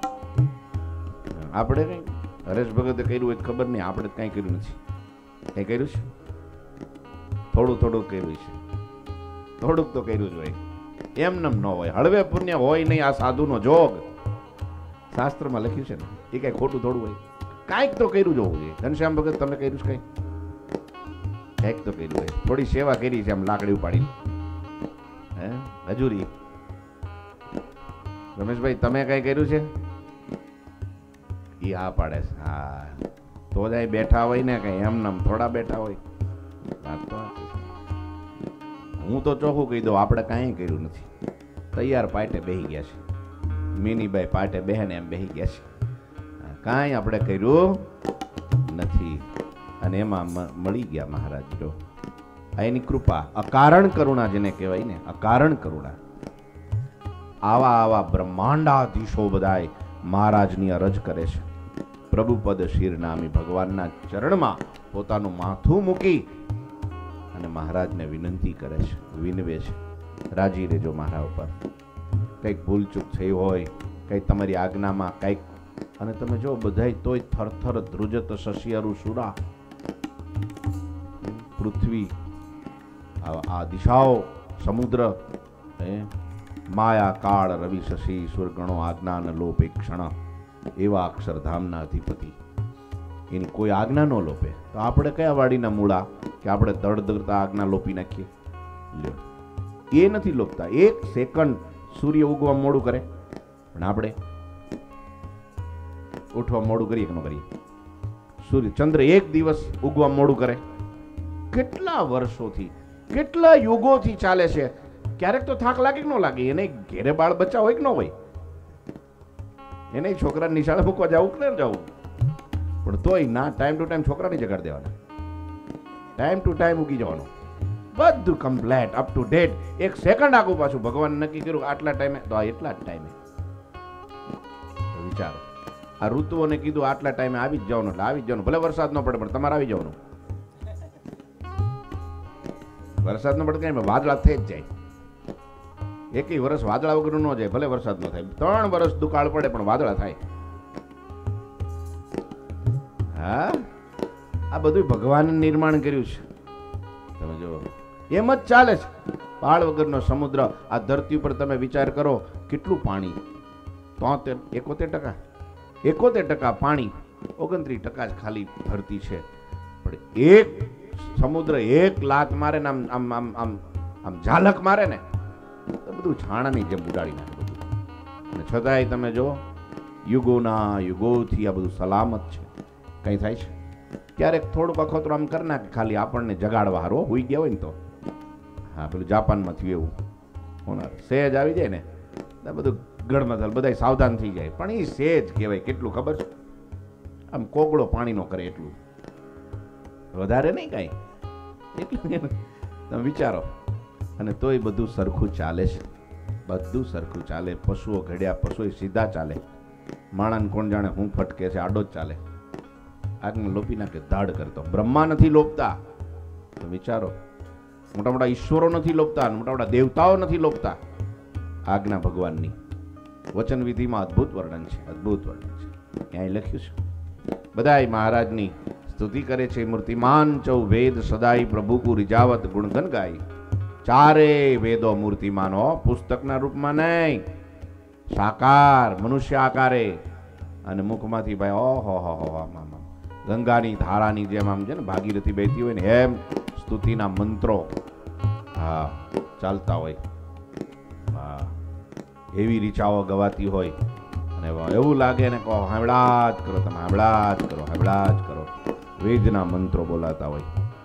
આપણે કઈ હરેશ ભગતે કર્યું હોય ખબર નહીં, આપણે કઈ કર્યું નથી. કઈ કર્યું છે? થોડું થોડું કર્યું છે, થોડુંક તો કર્યું જ હોય. એમનેમ ન હોય, હળવે પુણ્ય હોય નહીં. આ સાધુનો જોગ શાસ્ત્રમાં લખ્યું છે ને, એ કઈ ખોટું થોડું હોય. કાંઈક તો કર્યું જ હોવું જોઈએ. ઘનશ્યામ ભગત તમે કર્યું છે કઈ? કાંઈક તો કર્યું હોય. થોડી સેવા કરી છે આમ લાકડી ઉપાડી, હજુરી. રમેશભાઈ તમે કઈ કર્યું છે? એ હા પાડે છે. હા તો જ બેઠા હોય ને, કઈ એમનેમ થોડા બેઠા હોય. હું તો ચોખ્ખું કહી દઉં, આપણે કાંઈ કર્યું નથી. તૈયાર પાટે બેસી ગયા છે. મિનીભાઈ પાટે બેહને એમ બેસી ગયા છે. કાંઈ આપણે કર્યું નથી. અને એમાં મળી ગયા મહારાજ. જો એની કૃપા, અકારણ કરુણા જેને કહેવાય ને, અકારણ કરુણા. આવા આવા બ્રહ્માંડાધીશો બધાય મહારાજની અરજ કરે છે. પ્રભુપદ શિરનામી, ભગવાનના ચરણમાં પોતાનું માથું મૂકી અને મહારાજને વિનંતી કરે છે, વિનવે છે, રાજી રહેજો મારા ઉપર. કંઈક ભૂલચૂક થઈ હોય, કંઈક તમારી આજ્ઞામાં કંઈક. અને તમે જો બધાય તોય થરથર ધ્રુજત શશિયરુ સુરા, પૃથ્વી, આ દિશાઓ, સમુદ્ર, માયા કાળ રવિ શશી સુરગણો આજ્ઞા ન લોપે ક્ષણ. એવા અક્ષરધામના અધિપતિ, એની કોઈ આજ્ઞા ન લોપે. તો આપણે કયા વાડીના મૂળા કે આપણે દળદળતા આજ્ઞા લોપી નાખીએ? લ્યો, એ નથી લોપતા. 1 સેકન્ડ સૂર્ય ઉગવા મોડું કરે, પણ આપણે ઉઠવા મોડું કરીએ કે ન કરીએ? સૂર્ય ચંદ્ર 1 દિવસ ઉગવા મોડું કરે. કેટલા વર્ષોથી, કેટલા યુગોથી ચાલે છે. ક્યારેક તો થાક લાગે કે ન લાગે? એને ઘેરે બાળ બચ્ચા હોય કે ન હોય? એને છોકરા નિશાળે મૂકવા જવું કે ન જવું? પણ તોય ના, ટાઈમ ટુ ટાઈમ છોકરાને જગાડી દેવાના, ટાઈમ ટુ ટાઈમ ઉગી જવાનું, બધું complete up to date. 1 second આગું પાછું ભગવાન નક્કી કર્યું આટલા ટાઈમે, તો આ એટલા જ ટાઈમે. વિચારો, આ ઋતુઓને કીધું આટલા ટાઈમે આવી જ જવાનું, એટલે આવી જ જવાનું. ભલે વરસાદ ન પડે પણ તમારે આવી જવાનું. વરસાદ ન પડે કઈ વાદળા થઈ જ જાય. એકેય વર્ષ વાદળા વગર ન જાય, ભલે વરસાદ ન થાય. 3 વર્ષ દુકાળ પડે પણ વાદળા થાય. હા, આ બધું ભગવાન નિર્માણ કર્યું છે. તમે જો એમ જ ચાલે છે. પાળ વગરનો સમુદ્ર. આ ધરતી ઉપર તમે વિચાર કરો કેટલું પાણી. 71% 71% પાણી, 29% જ ખાલી ધરતી છે. પણ એક સમુદ્ર 1 લાખ મારે ને આમ આમ આમ આમ ઝાલક મારે ને તો બધું છાણાની જેમ ઉડાડી નાખે બધું. અને છતાંય તમે જો યુગોના યુગોથી આ બધું સલામત છે. કંઈ થાય છે? ક્યારેક થોડુંક અખતરો આમ કરી નાખે ખાલી આપણને જગાડવા હારો. હોઈ ગયા હોય ને તો. હા, પેલું જાપાનમાં થયું એવું. હોનાર સહેજ આવી જાય ને તો બધું ગળમથલ, બધા સાવધાન થઈ જાય. પણ એ સહેજ કહેવાય. કેટલું ખબર છે? આમ કોગળો પાણીનો કરે એટલું, વધારે નહીં કાંઈ. એટલું તમે વિચારો. અને તોય બધું સરખું ચાલે છે, બધું સરખું ચાલે. પશુઓ ઘડ્યા, પશુઓ સીધા ચાલે. માણસને કોણ જાણે હું ફટકે છે, આડો જ ચાલે. આગને લોપી નાખે ધાડ કરતો. બ્રહ્મા નથી લોપતા. તો વિચારો, મોટા મોટા ઈશ્વરો નથી લોપતા, મોટા મોટા દેવતાઓ નથી લોપતા. આજ્ઞા ભગવાનની વચન વિધિમાં અદ્ભુત વર્ણન છે, અદ્ભુત વર્ણન છે. ક્યાંય લખ્યું છે. બધાય મહારાજની સ્તુતિ કરે છે. મૂર્તિમાન ચૌ વેદ સદાય પ્રભુ કુ રીજાવત ગુણગન ગાય. 4 વેદો મૂર્તિમાન હો, પુસ્તકના રૂપમાં નહીં, સાકાર મનુષ્ય આકારે. અને મુખમાંથી ભાઈ ઓહો હો હો, ગંગાની ધારાની જેમ આમ છે ને ભાગીરથી બેઠી હોય ને એમ સ્તુતિના મંત્રો હા ચાલતા હોય. હા, એવી રીચાઓ ગવાતી હોય. અને એવું લાગે ને કહો હાંભળા જ કરો, તમે હાંભળા જ કરો, હાંભળા જ કરો. વેદના મંત્રો બોલાતા હોય.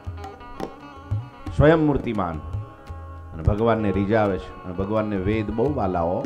સ્વયં મૂર્તિમાન અને ભગવાનને રીઝાવે છે. અને ભગવાનને વેદ બહુ વાલાઓ.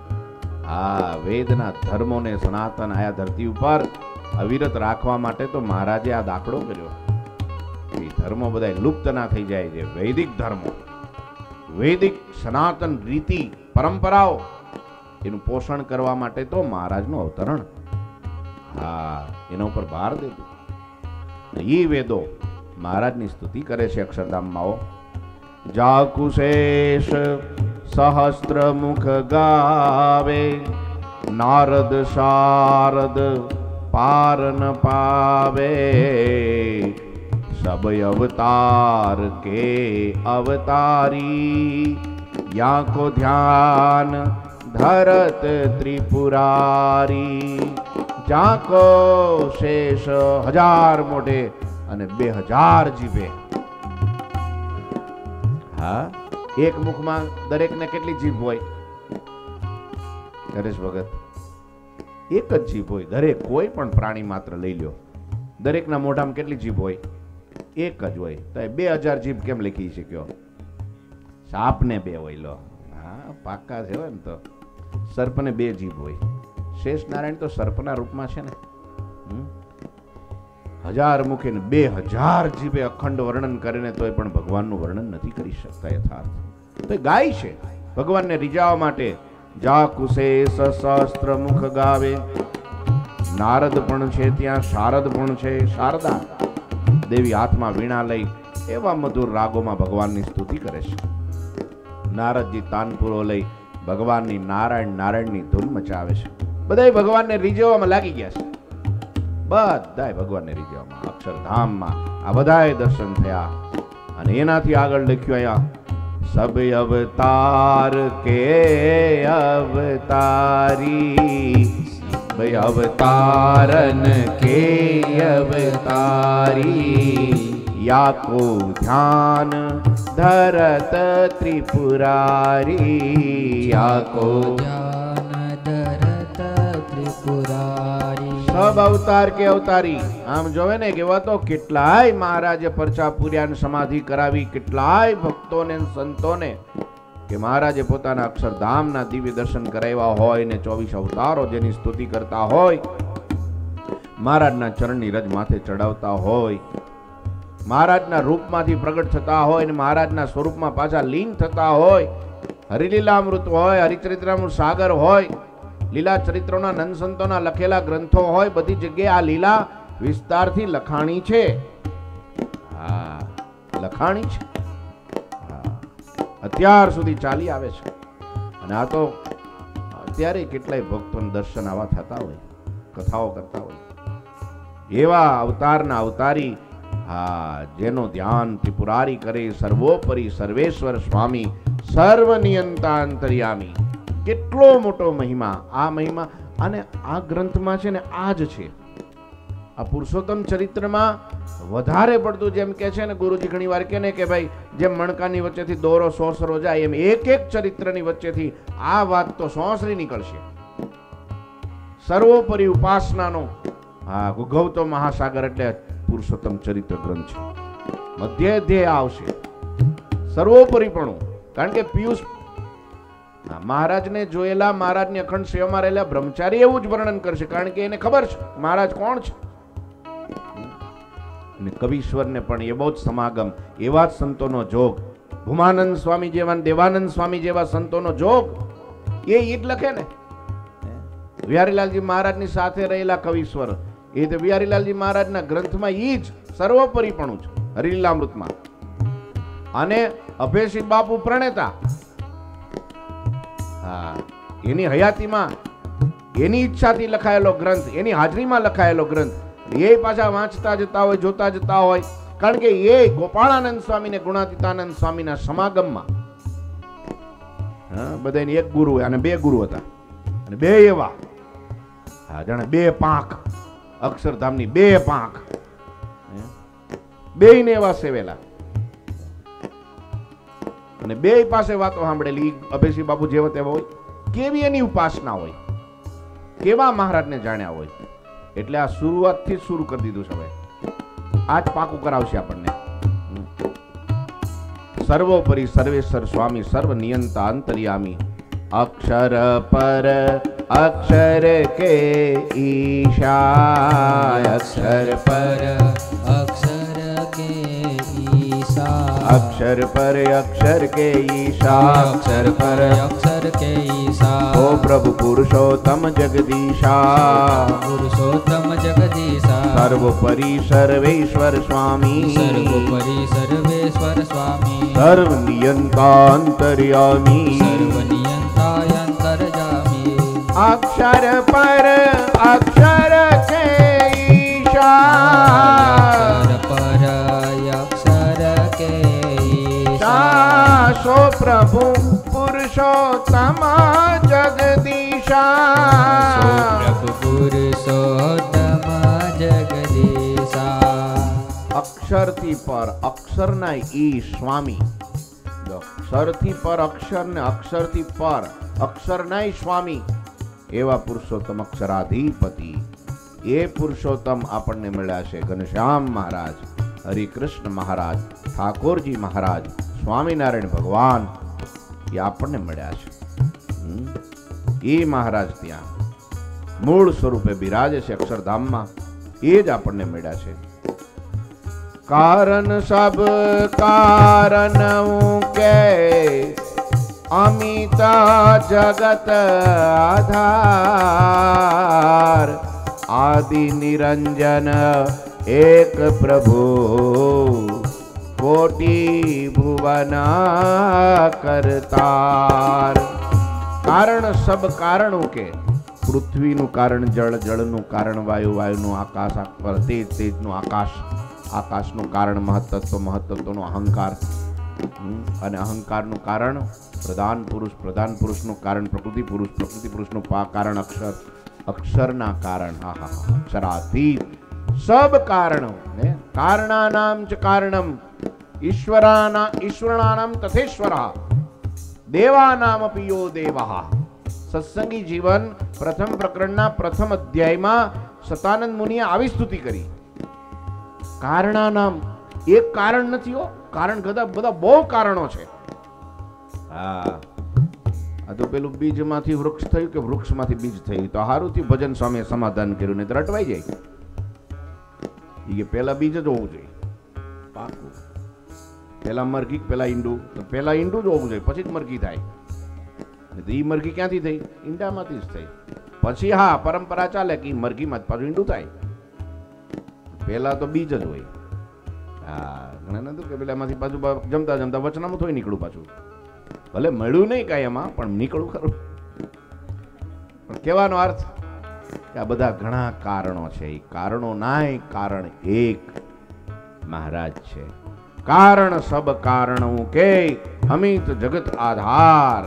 હા, વેદના ધર્મોને સનાતન આયા ધરતી ઉપર અવિરત રાખવા માટે તો મહારાજે આ દાખલો કર્યો. એ ધર્મો બધા લુપ્ત ના થઈ જાય છે. વૈદિક ધર્મો, વૈદિક સનાતન રીતિ પરંપરાઓ, એનું પોષણ કરવા માટે તો મહારાજનું અવતરણ. હા, એના ઉપર ભાર દેજો. ઈ વેદો મહારાજની સ્તુતિ કરે છે અક્ષરધામમાં. આવો. જાકુશેષ સહસ્ત્ર મુખ ગાવે, નારદ શારદ પાર ન પાવે, સબ અવતાર કે અવતારી, યા કો ધ્યાન ધરત ત્રિપુરારી. જાકો શેષ 1000 મોઢે અને 2000 જીભે. હા, એક મુખમાં દરેકને કેટલી જીભ હોય? નરેશ ભગત, એક જ જીભ હોય. દરેક કોઈ પણ પ્રાણી માત્ર લઈ લ્યો, દરેકના મોઢામાં કેટલી જીભ હોય? એક જ હોય. તો 2000 જીભ કેમ લખી શક્યો? સાપને 2 હોય. લો, હા, પાક્કા છે ને. તો સર્પને 2 જીભ હોય. શેષ નારાયણ તો સર્પના રૂપમાં છે ને. 1000 મુખે ને 2000 જીભે અખંડ વર્ણન કરીને તોય પણ ભગવાનનું વર્ણન નથી કરી શકતા યથાર્થ. તો ગાય છે ભગવાનને રીઝાવવા માટે. જાકુશેષ સહસ્ત્ર મુખ ગાવે, નારદ પણ છે ત્યાં, શારદ પણ છે. શારદા દેવી હાથમાં વીણા લઈ એવા મધુર રાગોમાં ભગવાનની સ્તુતિ કરે છે. નારદજી તાનપુરો લઈ ભગવાનની નારાયણ નારાયણની ધૂન મચાવે છે. બધાય ભગવાનને રીઝવવામાં લાગી ગયા છે. બધાય ભગવાનને રીઝવવામાં. અક્ષરધામમાં આ બધાય દર્શન થયા. અને એનાથી આગળ લખ્યું અહીંયા, સબ અવતાર કે અવતારી, ભાઈ અવતારન કે અવતારી, યા કો ધ્યાન ધરત ત્રિપુરારી, યા કો સબ અવતાર કે અવતારી. આમ જોવે ને કેવા તો કેટલાય મહારાજે પરચા પૂર્યા, સમાધિ કરાવી, કેટલાય ભક્તોને સંતોને કે મહારાજે પોતાના અક્ષરધામના દિવ્ય દર્શન કરાવ્યા હોય ને 24 અવતારો જેની સ્તુતિ કરતા હોય, મહારાજના ચરણની રજ માથે ચડાવતા હોય, મહારાજના રૂપમાંથી પ્રગટ થતા હોય ને મહારાજના સ્વરૂપમાં પાછા લીન થતા હોય, હરિલીલામૃત હોય, હરિચરિત્રામૃત સાગર હોય, લીલા ચરિત્રોના નંદ સંતોના લખેલા ગ્રંથો હોય, બધી જગ્યાએ આ લીલા વિસ્તારથી લખાણી છે. હા, લખાણી છે. હા, અત્યાર સુધી ચાલી આવે છે. અને આ તો અત્યારે કેટલાય ભક્તોને દર્શન આવા થતા હોય, કથાઓ કરતા હોય. એવા અવતારના અવતારી, હા, જેનો ધ્યાન ત્રિપુરારી કરે, સર્વોપરી સર્વેશ્વર સ્વામી, સર્વનિયંતા અંતર્યામી. કેટલો મોટો મહિમા આ મહિમા. અને આ ગ્રંથમાં છે ને આ જ છે. આ પુરુષોત્તમ ચરિત્રમાં વધારે પડતું, જેમ કે છે ને ગુરુજી ઘણી વાર કહે ને કે ભાઈ જેમ મણકાની વચ્ચેથી દોરો સોસરો જાય, એમ એક એક ચરિત્રની વચ્ચેથી આ વાત તો સોસરી નીકળશે. સર્વોપરી ઉપાસનાનો હા ગૌતમ મહાસાગર એટલે પુરુષોત્તમ ચરિત્ર ગ્રંથ છે. મધ્ય ધ્યેય આવશે સર્વોપરીપણું. કારણ કે પિયુષ મહારાજને જોયેલા, મહારાજની અખંડ સેવામાં રહેલા બ્રહ્મચારી એવું જ વર્ણન કરશે. કારણ કે એને ખબર છે મહારાજ કોણ છે. અને કવિશ્વરને પણ એવો જ સમાગમ, એવા જ સંતોનો જોગ, ભૂમાનંદ સ્વામી જેવા, દેવાનંદ સ્વામી જેવા સંતોનો જોગ એ જ લખે ને. બિહારીલાલજી મહારાજની સાથે રહેલા કવિશ્વર, એ તો બિહારીલાલજી મહારાજના ગ્રંથમાં ઈ જ સર્વોપરીપણું છે હરિલીલામૃતમાં. અને અભયસિંહ બાપુ પ્રણેતા, હા, એની હયાતીમાં એની ઈચ્છાથી લખાયેલો ગ્રંથ, એની હાજરીમાં લખાયેલો ગ્રંથ, એ પાછા વાંચતા જતા હોય, જોતા જતા હોય. કારણ કે એ ગોપાળાનંદ સ્વામી ને ગુણાતીતાનંદ સ્વામીના સમાગમમાં બધાને એક ગુરુ અને 2 ગુરુ હતા. અને 2 એવા, હા, જાણે 2 પાંખ, અક્ષરધામની 2 પાંખ, 2 ને એવા સેવેલા. અને 2 પાસે વાતો સાંભળેલી. અભયસિંહ બાપુ જેવા તેવા હોય, કેવી એની ઉપાસના હોય, કેવા મહારાજને જાણ્યા હોય. એટલે આ શરૂઆતથી શરૂ કરી દીધું છે. હવે આ જ પાકું કરાવશે આપણને. સર્વોપરી સર્વેશ્વર સ્વામી, સર્વ નિયંતા અંતર્યામી, અક્ષર પર અક્ષર કે ઈશા, અક્ષર પર અક્ષર કે ઈશા, अक्षर पर अक्षर के ईशा अक्षर पर अक्षर के ईसा ओ प्रभु पुरुषोत्तम जगदीशा पुरुषोत्तम जगदीशा सर्वोपरि सर्वेश्वर स्वामी सर्वोपरि सर्वेश्वर स्वामी सर्वनियंता अंतर्यामी सर्वनियंताय अंतर्यामी अक्षर पर अक्षर के ईशा अक्षर पर अक्षर के ईसा सो प्रभु पुरुषोत्तम जगदीशा प्रभु पुरुषोत्तम जगदीशा અક્ષરથી પર અક્ષરના ઈ સ્વામી અક્ષરથી પર અક્ષર ને અક્ષરથી પર અક્ષરના સ્વામી એવા પુરુષોત્તમ અક્ષરાધિપતિ એ પુરુષોત્તમ આપણને મળ્યા છે ઘનશ્યામ મહારાજ હરિકૃષ્ણ મહારાજ ઠાકોરજી મહારાજ સ્વામિનારાયણ ભગવાન એ આપણને મળ્યા છે એ મહારાજ ત્યાં મૂળ સ્વરૂપે બિરાજે છે અક્ષરધામમાં એ જ આપણને મળ્યા છે कारण सब कारण के अमित जगत आधार आदि निरंजन एक प्रभु कोटि भुवन करतार कारण सब कारणों के पृथ्वीનું કારણ જળ જળનું કારણ વાયુ વાયુનું આકાશ તેજ તેજનું આકાશ આકાશનું કારણ મહત્તત્વ મહત્તત્વનો અહંકાર અને અહંકારનું કારણ પ્રધાન પુરુષનું કારણ પ્રકૃતિ પુરુષનું કારણ અક્ષર અક્ષરના કારણ અક્ષરાતીત સબ કારણો ને કારણાનામ ચ કારણમ ઈશ્વરાનામ તથેશ્વરઃ દેવાનામપી યો દેવઃ સત્સંગી જીવન પ્રથમ પ્રકરણના પ્રથમ અધ્યાયમાં સતાનંદ મુનિએ આવી સ્તુતિ કરી કારણાનામ એક કારણ નથી હો કારણ બધા બહુ કારણો છે હા આ તો પેલું બીજમાંથી વૃક્ષ થયું કે વૃક્ષમાંથી બીજ થયું તો હારુંથી ભજન સ્વામીએ સમાધાન કર્યું ને તો રટવાઈ જાય એ પેલા બીજ જ હોવું જોઈએ પાકું પેલા મરઘી પેલા ઈંડું તો પેલા ઈંડું જ હોવું જોઈએ પછી જ મરઘી થાય એ મરઘી ક્યાંથી થઈ ઈંડામાંથી જ થઈ પછી હા પરંપરા ચાલે કે મરઘીમાં જ પાછું ઈંડું થાય પેલા તો બીજ જ હોય હા ઘણા નતું કે પેલામાંથી પાછું જમતા જમતા વચનામાં થોડી નીકળું પાછું ભલે મળ્યું નહીં કાંઈ એમાં પણ નીકળું ખરું પણ કહેવાનો અર્થ કે આ બધા ઘણા કારણો છે એ કારણો નાય કારણ એક મહારાજ છે કારણ સબ કારણ કે અમિત જગત આધાર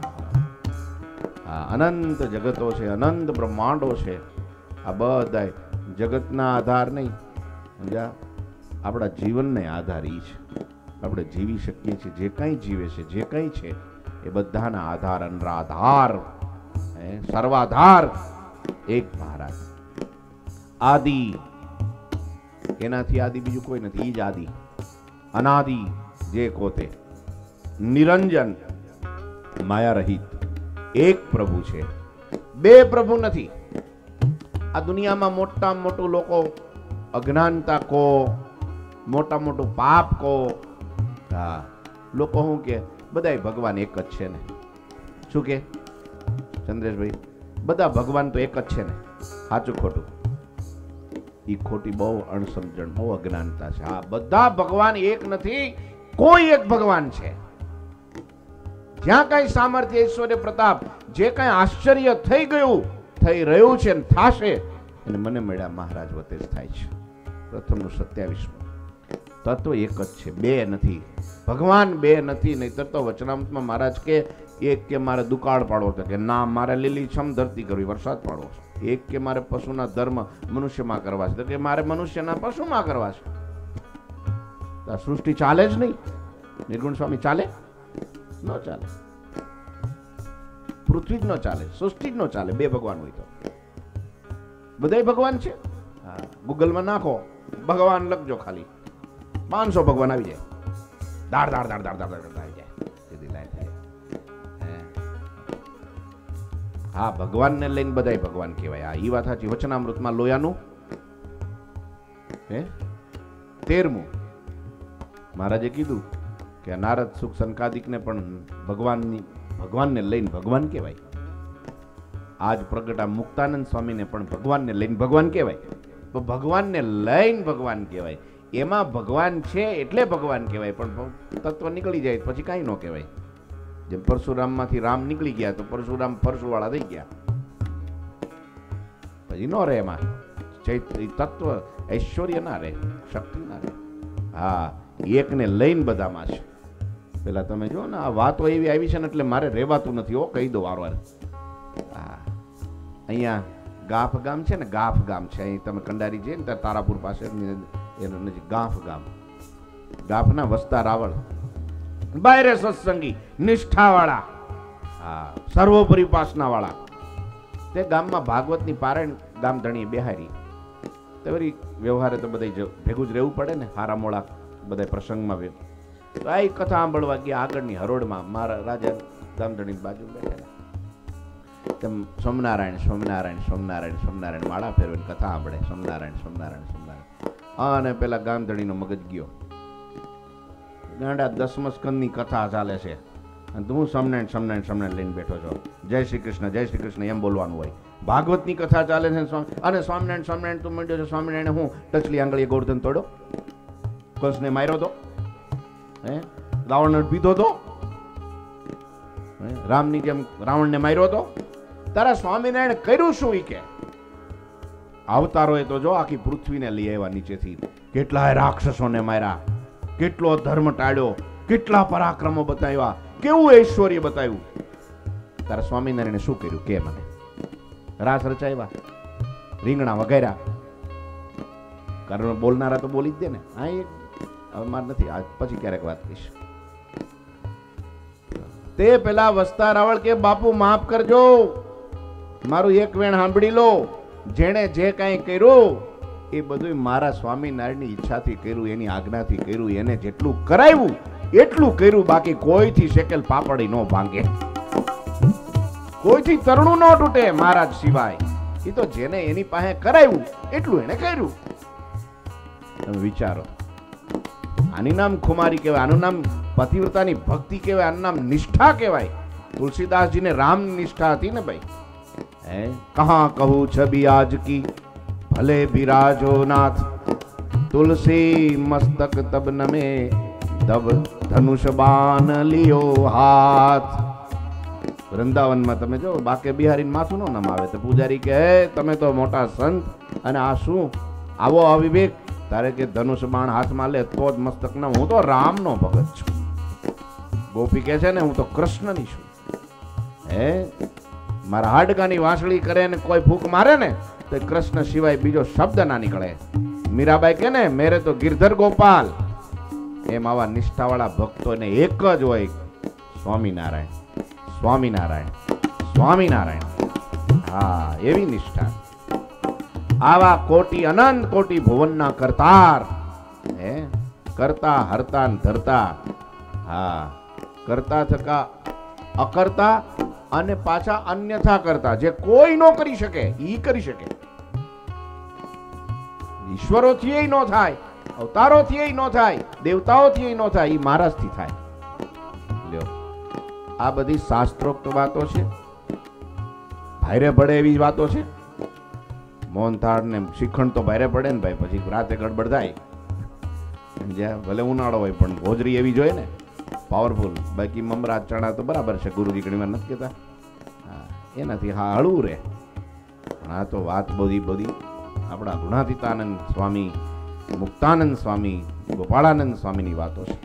અનંત જગતો છે અનંત બ્રહ્માંડો છે આ બધા જગતના આધાર નહીં સમજ્યા આપણા જીવનને આધાર ઈ છે આપણે જીવી શકીએ છીએ જે કંઈ જીવે છે જે કંઈ છે એ બધાના આધાર અનરાધાર સર્વાધાર એક મહારાજ આદિ એનાથી આદિ બીજું કોઈ નથી ઈ જ આદિ અનાદિ જે કોતે નિરંજન માયા રહિત એક પ્રભુ છે બે પ્રભુ નથી આ દુનિયામાં મોટા મોટું લોકો અજ્ઞાનતા કો મોટા મોટું પાપ કો હા લોકો શું કે બધા ભગવાન એક જ છે ને શું કે ચંદ્રેશભાઈ બધા ભગવાન તો એક જ છે ને સાચું ખોટું એ ખોટી બહુ અણસમજણ બહુ અજ્ઞાનતા છે હા બધા ભગવાન એક નથી કોઈ એક ભગવાન છે જ્યાં કઈ સામર્થ્ય ઐશ્વર્ય પ્રતાપ જે કઈ આશ્ચર્ય થઈ ગયું થઈ રહ્યું છે ને થાશે અને મને મળ્યા મહારાજ વતે જ થાય છે પ્રથમનું 27 તત્વ એક જ છે બે નથી ભગવાન બે નથી નહીતર તો વચનામૃતમાં મહારાજ કે એક કે મારે દુકાળ પાડવો તો કે ના મારે લીલીછમ ધરતી કરવી વરસાદ પાડવો છે એક કે મારે પશુના ધર્મ મનુષ્યમાં કરવા છે તો કે મારે મનુષ્યના પશુમાં કરવા છે તો સૃષ્ટિ ચાલે જ નહીં નિર્ગુણ સ્વામી ચાલે ન ચાલે પૃથ્વી જ ન ચાલે સૃષ્ટિ જ ન ચાલે બે ભગવાન હોય તો બધાય ભગવાન છે હા ગૂગલમાં નાખો ભગવાન લખજો ખાલી 500 ભગવાન આવી જાય દાડ દાડ દાડ દાડ દાડ દાડ આવી જાય સીધી લાઈન થાય હા ભગવાનને લઈને બધાય ભગવાન કહેવાય આ ઈ વાત સાચી વચનામૃતમાં લોયાનું હે 13મું મહારાજે કીધું કે નારદ સુખ સંકાદિકને પણ ભગવાનને લઈને ભગવાન કહેવાય. આજ પ્રગટા મુક્તાનંદ સ્વામીને પણ ભગવાનને લઈને ભગવાન કહેવાય. તો ભગવાનને લઈને ભગવાન કહેવાય. એમાં ભગવાન છે એટલે ભગવાન કહેવાય, પણ તત્વ નીકળી જાય પછી કાંઈ ન કહેવાય. જેમ પરશુરામમાંથી રામ નીકળી ગયા તો પરશુરામ પરશુવાળા થઈ ગયા, પછી ન રહે એમાં તત્વ ઐશ્વર્ય ના રહે, શક્તિ ના રહે. હા, એકને લઈને બધામાં છે. પેલા તમે જો ને આ વાતો એવી આવી છે ને એટલે મારે રહેવાતું નથી. હો, કહી દો વારવાર. હા, અહીંયા ગાફ ગામ છે ને, ગાફ ગામ છે. અહીં તમે કંડારી જઈએ ને ત્યાં તારાપુર પાસે એનું નજીક ગાફ ગામ. ગાફના વસતા રાવળ, બાયરે સત્સંગી, નિષ્ઠાવાળા, હા, સર્વોપરી ઉપાસનાવાળા. તે ગામમાં ભાગવતની પારાયણ ગામ ધણી બેહારી. તે વળી વ્યવહારે તો બધા ભેગું જ રહેવું પડે ને, હારા મોળા બધા પ્રસંગમાં. તો આ કથા સાંભળવા ગયા આગળની હરોળમાં. મારા રાજા ગામધણી બાજુ બેઠેલા. તેમ સ્વામિનારાયણ સ્વામિનારાયણ સ્વામિનારાયણ સ્વામિનારાયણ માળા ફેરવીને કથા સાંભળે. સ્વામિનારાયણ સ્વામિનારાયણ સ્વામિનારાયણ. અને પેલા ગામધણીનો મગજ ગયો. ગાંડા 10મા સ્કંદની કથા ચાલે છે અને તું સ્વામિનારાયણ સ્વામિનારાયણ સ્વામિનારાયણ લઈને બેઠો છો. જય શ્રી કૃષ્ણ એમ બોલવાનું હોય. ભાગવતની કથા ચાલે છે અને સ્વામિનારાયણ સ્વામિનારાયણ તું માંડ્યો છે. સ્વામિનારાયણ હું ટચલી આંગળીએ ગોવર્ધન તોડો, કંસને માર્યો તો, રાવણને પીધો તો, રામની જેમ રાવણને માર્યો તો. તારા સ્વામિનારાયણ કર્યું શું? ઈ કે અવતારોએ તો જો આખી પૃથ્વીને લઈ આવ્યા નીચેથી. કેટલાય રાક્ષસોને માર્યા, કેટલો ધર્મ ટાળ્યો, કેટલા પરાક્રમો બતાવ્યા, કેવું ઐશ્વર્ય બતાવ્યું. તારા સ્વામિનારાયણે શું કર્યું કે મને? રાસ રચાવ્યા, રીંગણા વગાડ્યા. કારણ બોલનારા તો બોલી જ દે ને. હા, હવે માર નથી, આજ પછી ક્યારેક વાત કહીશ. તે પેલા વસતા રાવળ કે બાપુ માફ કરજો, મારું એક વેણ સાંભળી લો. જેણે જે કાંઈ કર્યું એ બધું મારા સ્વામિનારાયણની ઈચ્છાથી કર્યું, એની આજ્ઞાથી કર્યું. એને જેટલું કરાવ્યું એટલું કર્યું, બાકી કોઈથી શેકેલ પાપડી ન ભાંગે, કોઈથી તરણું ન તૂટે મહારાજ સિવાય. એ તો જેને એની પાસે કરાવ્યું એટલું એને કર્યું. તમે વિચારો, આનું નામ ખુમારી કહેવાય, આનું નામ પતિવ્રતાની ભક્તિ કહેવાય, આનું નામ નિષ્ઠા કહેવાય. તુલસીદાસજીને રામ નિષ્ઠા હતી ને ભાઈ. કહા કહું છબી આજ કી ભલે બિરાજો નાથ, તુલસી મસ્તક તબ નમે તબ ધનુષ બાન લિયો હાથ. વૃંદાવનમાં તમે જો બાકે બિહારીને માથું ન નમાવે તો પૂજારી કહે તમે તો મોટા સંત અને આ શું આવો અવિવેક. તારે કે ધનુષ બાણ હાથમાં લે તો જ મસ્તક ન. હું તો રામનો ભગત છું. ગોપી કહે છે ને હું તો કૃષ્ણની છું. મારા હાડકાની વાંસળી કરે ને કોઈ ફૂંક મારે ને તો કૃષ્ણ સિવાય બીજો શબ્દ ના નીકળે. મીરાબાઈ કે ને મેરે તો ગિરધર ગોપાલ. એમ આવા નિષ્ઠાવાળા ભક્તોને એક જ હોય, સ્વામિનારાયણ સ્વામિનારાયણ સ્વામિનારાયણ. હા, એવી નિષ્ઠા. આવા કોટી અનંત કોટી ભુવનના કરતાર, કરતા હરતા ધરતા. હા, કરતા થકા અકર્તા અને પાછા અન્યથા કરતા. જે કોઈ ન કરી શકે ઈ કરી શકે. ઈશ્વરોથી એ ન થાય, અવતારોથી એ ન થાય, દેવતાઓથી એ ન થાય, ઈ મહારાજથી થાય. લ્યો, આ બધી શાસ્ત્રોક્ત વાતો છે, ભારે પડે એવી વાતો છે. મોહનથાળ ને શ્રીખંડ તો ભારે પડે ને ભાઈ, પછી રાતે ગડબડ થાય. જ્યાં ભલે ઉનાળો હોય પણ હોજરી એવી જોઈએ ને, પાવરફુલ. બાકી મમરા ચણા તો બરાબર છે, ગુરુજી ઘણી વાર નથી કહેતા. હા, એનાથી હા હળવું રહે. પણ આ તો વાત બધી આપણા ગુણાતીતાનંદ સ્વામી, મુક્તાનંદ સ્વામી, ગોપાળાનંદ સ્વામીની વાતો છે.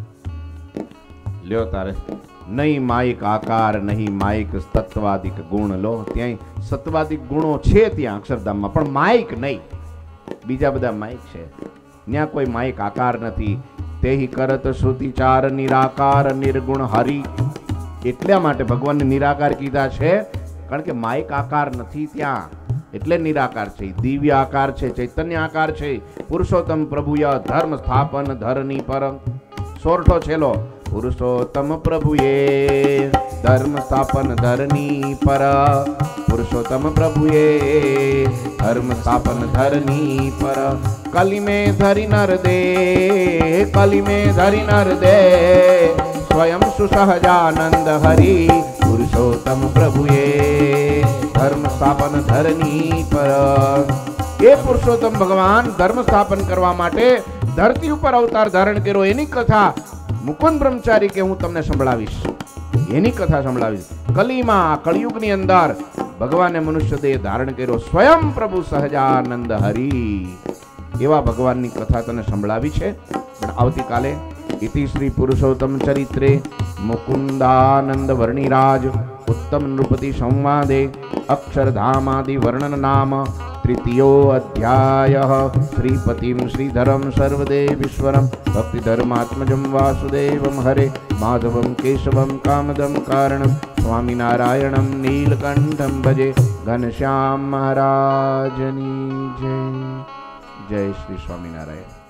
લ્યો તારે નહીં માયિક આકાર, નહીં માયિક તત્વાદિક ગુણ. લો, ત્યાં સત્વાદિક ગુણો છે ત્યાં અક્ષરધામમાં, પણ માયિક નહીં. બીજા બધા માયિક છે, ત્યાં કોઈ માયિક આકાર નથી. તેહી કરત શ્રુતિચાર નિરાકાર નિર્ગુણ હરિ. એટલા માટે ભગવાનને નિરાકાર કીધા છે, કારણ કે માયિક આકાર નથી ત્યાં, એટલે નિરાકાર છે. દિવ્ય આકાર છે, ચૈતન્ય આકાર છે. પુરુષોત્તમ પ્રભુય ધર્મ સ્થાપન ધરની પર. સોરઠો છેલો પુરુષોત્તમ પ્રભુએ ધર્મ સ્થાપન ધરની પર. પુરુષોત્તમ પ્રભુએ ધર્મ સ્થાપન ધરની પર. कली में धरि नर दे, कली में धरि नर दे, स्वयं सुसहजानंद हरि पुरुषोत्तम प्रभुए धर्म स्थापन धरनी पर। એ પુરુષોત્તમ ભગવાન ધર્મ સ્થાપન કરવા માટે ધરતી ઉપર અવતાર ધારણ કર્યો, એની કથા મુકુંદ બ્રહ્મચારી કે હું તમને સંભળાવીશ, એની કથા સંભળાવીશ। કલીમાં કળિયુગની અંદર ભગવાને મનુષ્ય દેહ ધારણ કર્યો, સ્વયં પ્રભુ સહજાનંદ હરિ એવા ભગવાનની કથા તને સંભળાવી છે। પણ આવતીકાલે ઇતિ શ્રી પુરુષોત્તમ ચરિત્રે મુકુંદાનંદ વર્ણિરાજ उत्तम नृपति संवादे अक्षरधामादि वर्णन नाम तृतीयो अध्याय। श्रीपतिं श्रीधरं सर्वदेवीश्वरं भक्तिधर्मात्मजं वासुदेवं हरे माधवं केशवं कामदं कारणं स्वामिनारायणं नीलकंठं भजे। घनश्याम महाराजनी जय। जय श्री स्वामिनारायण।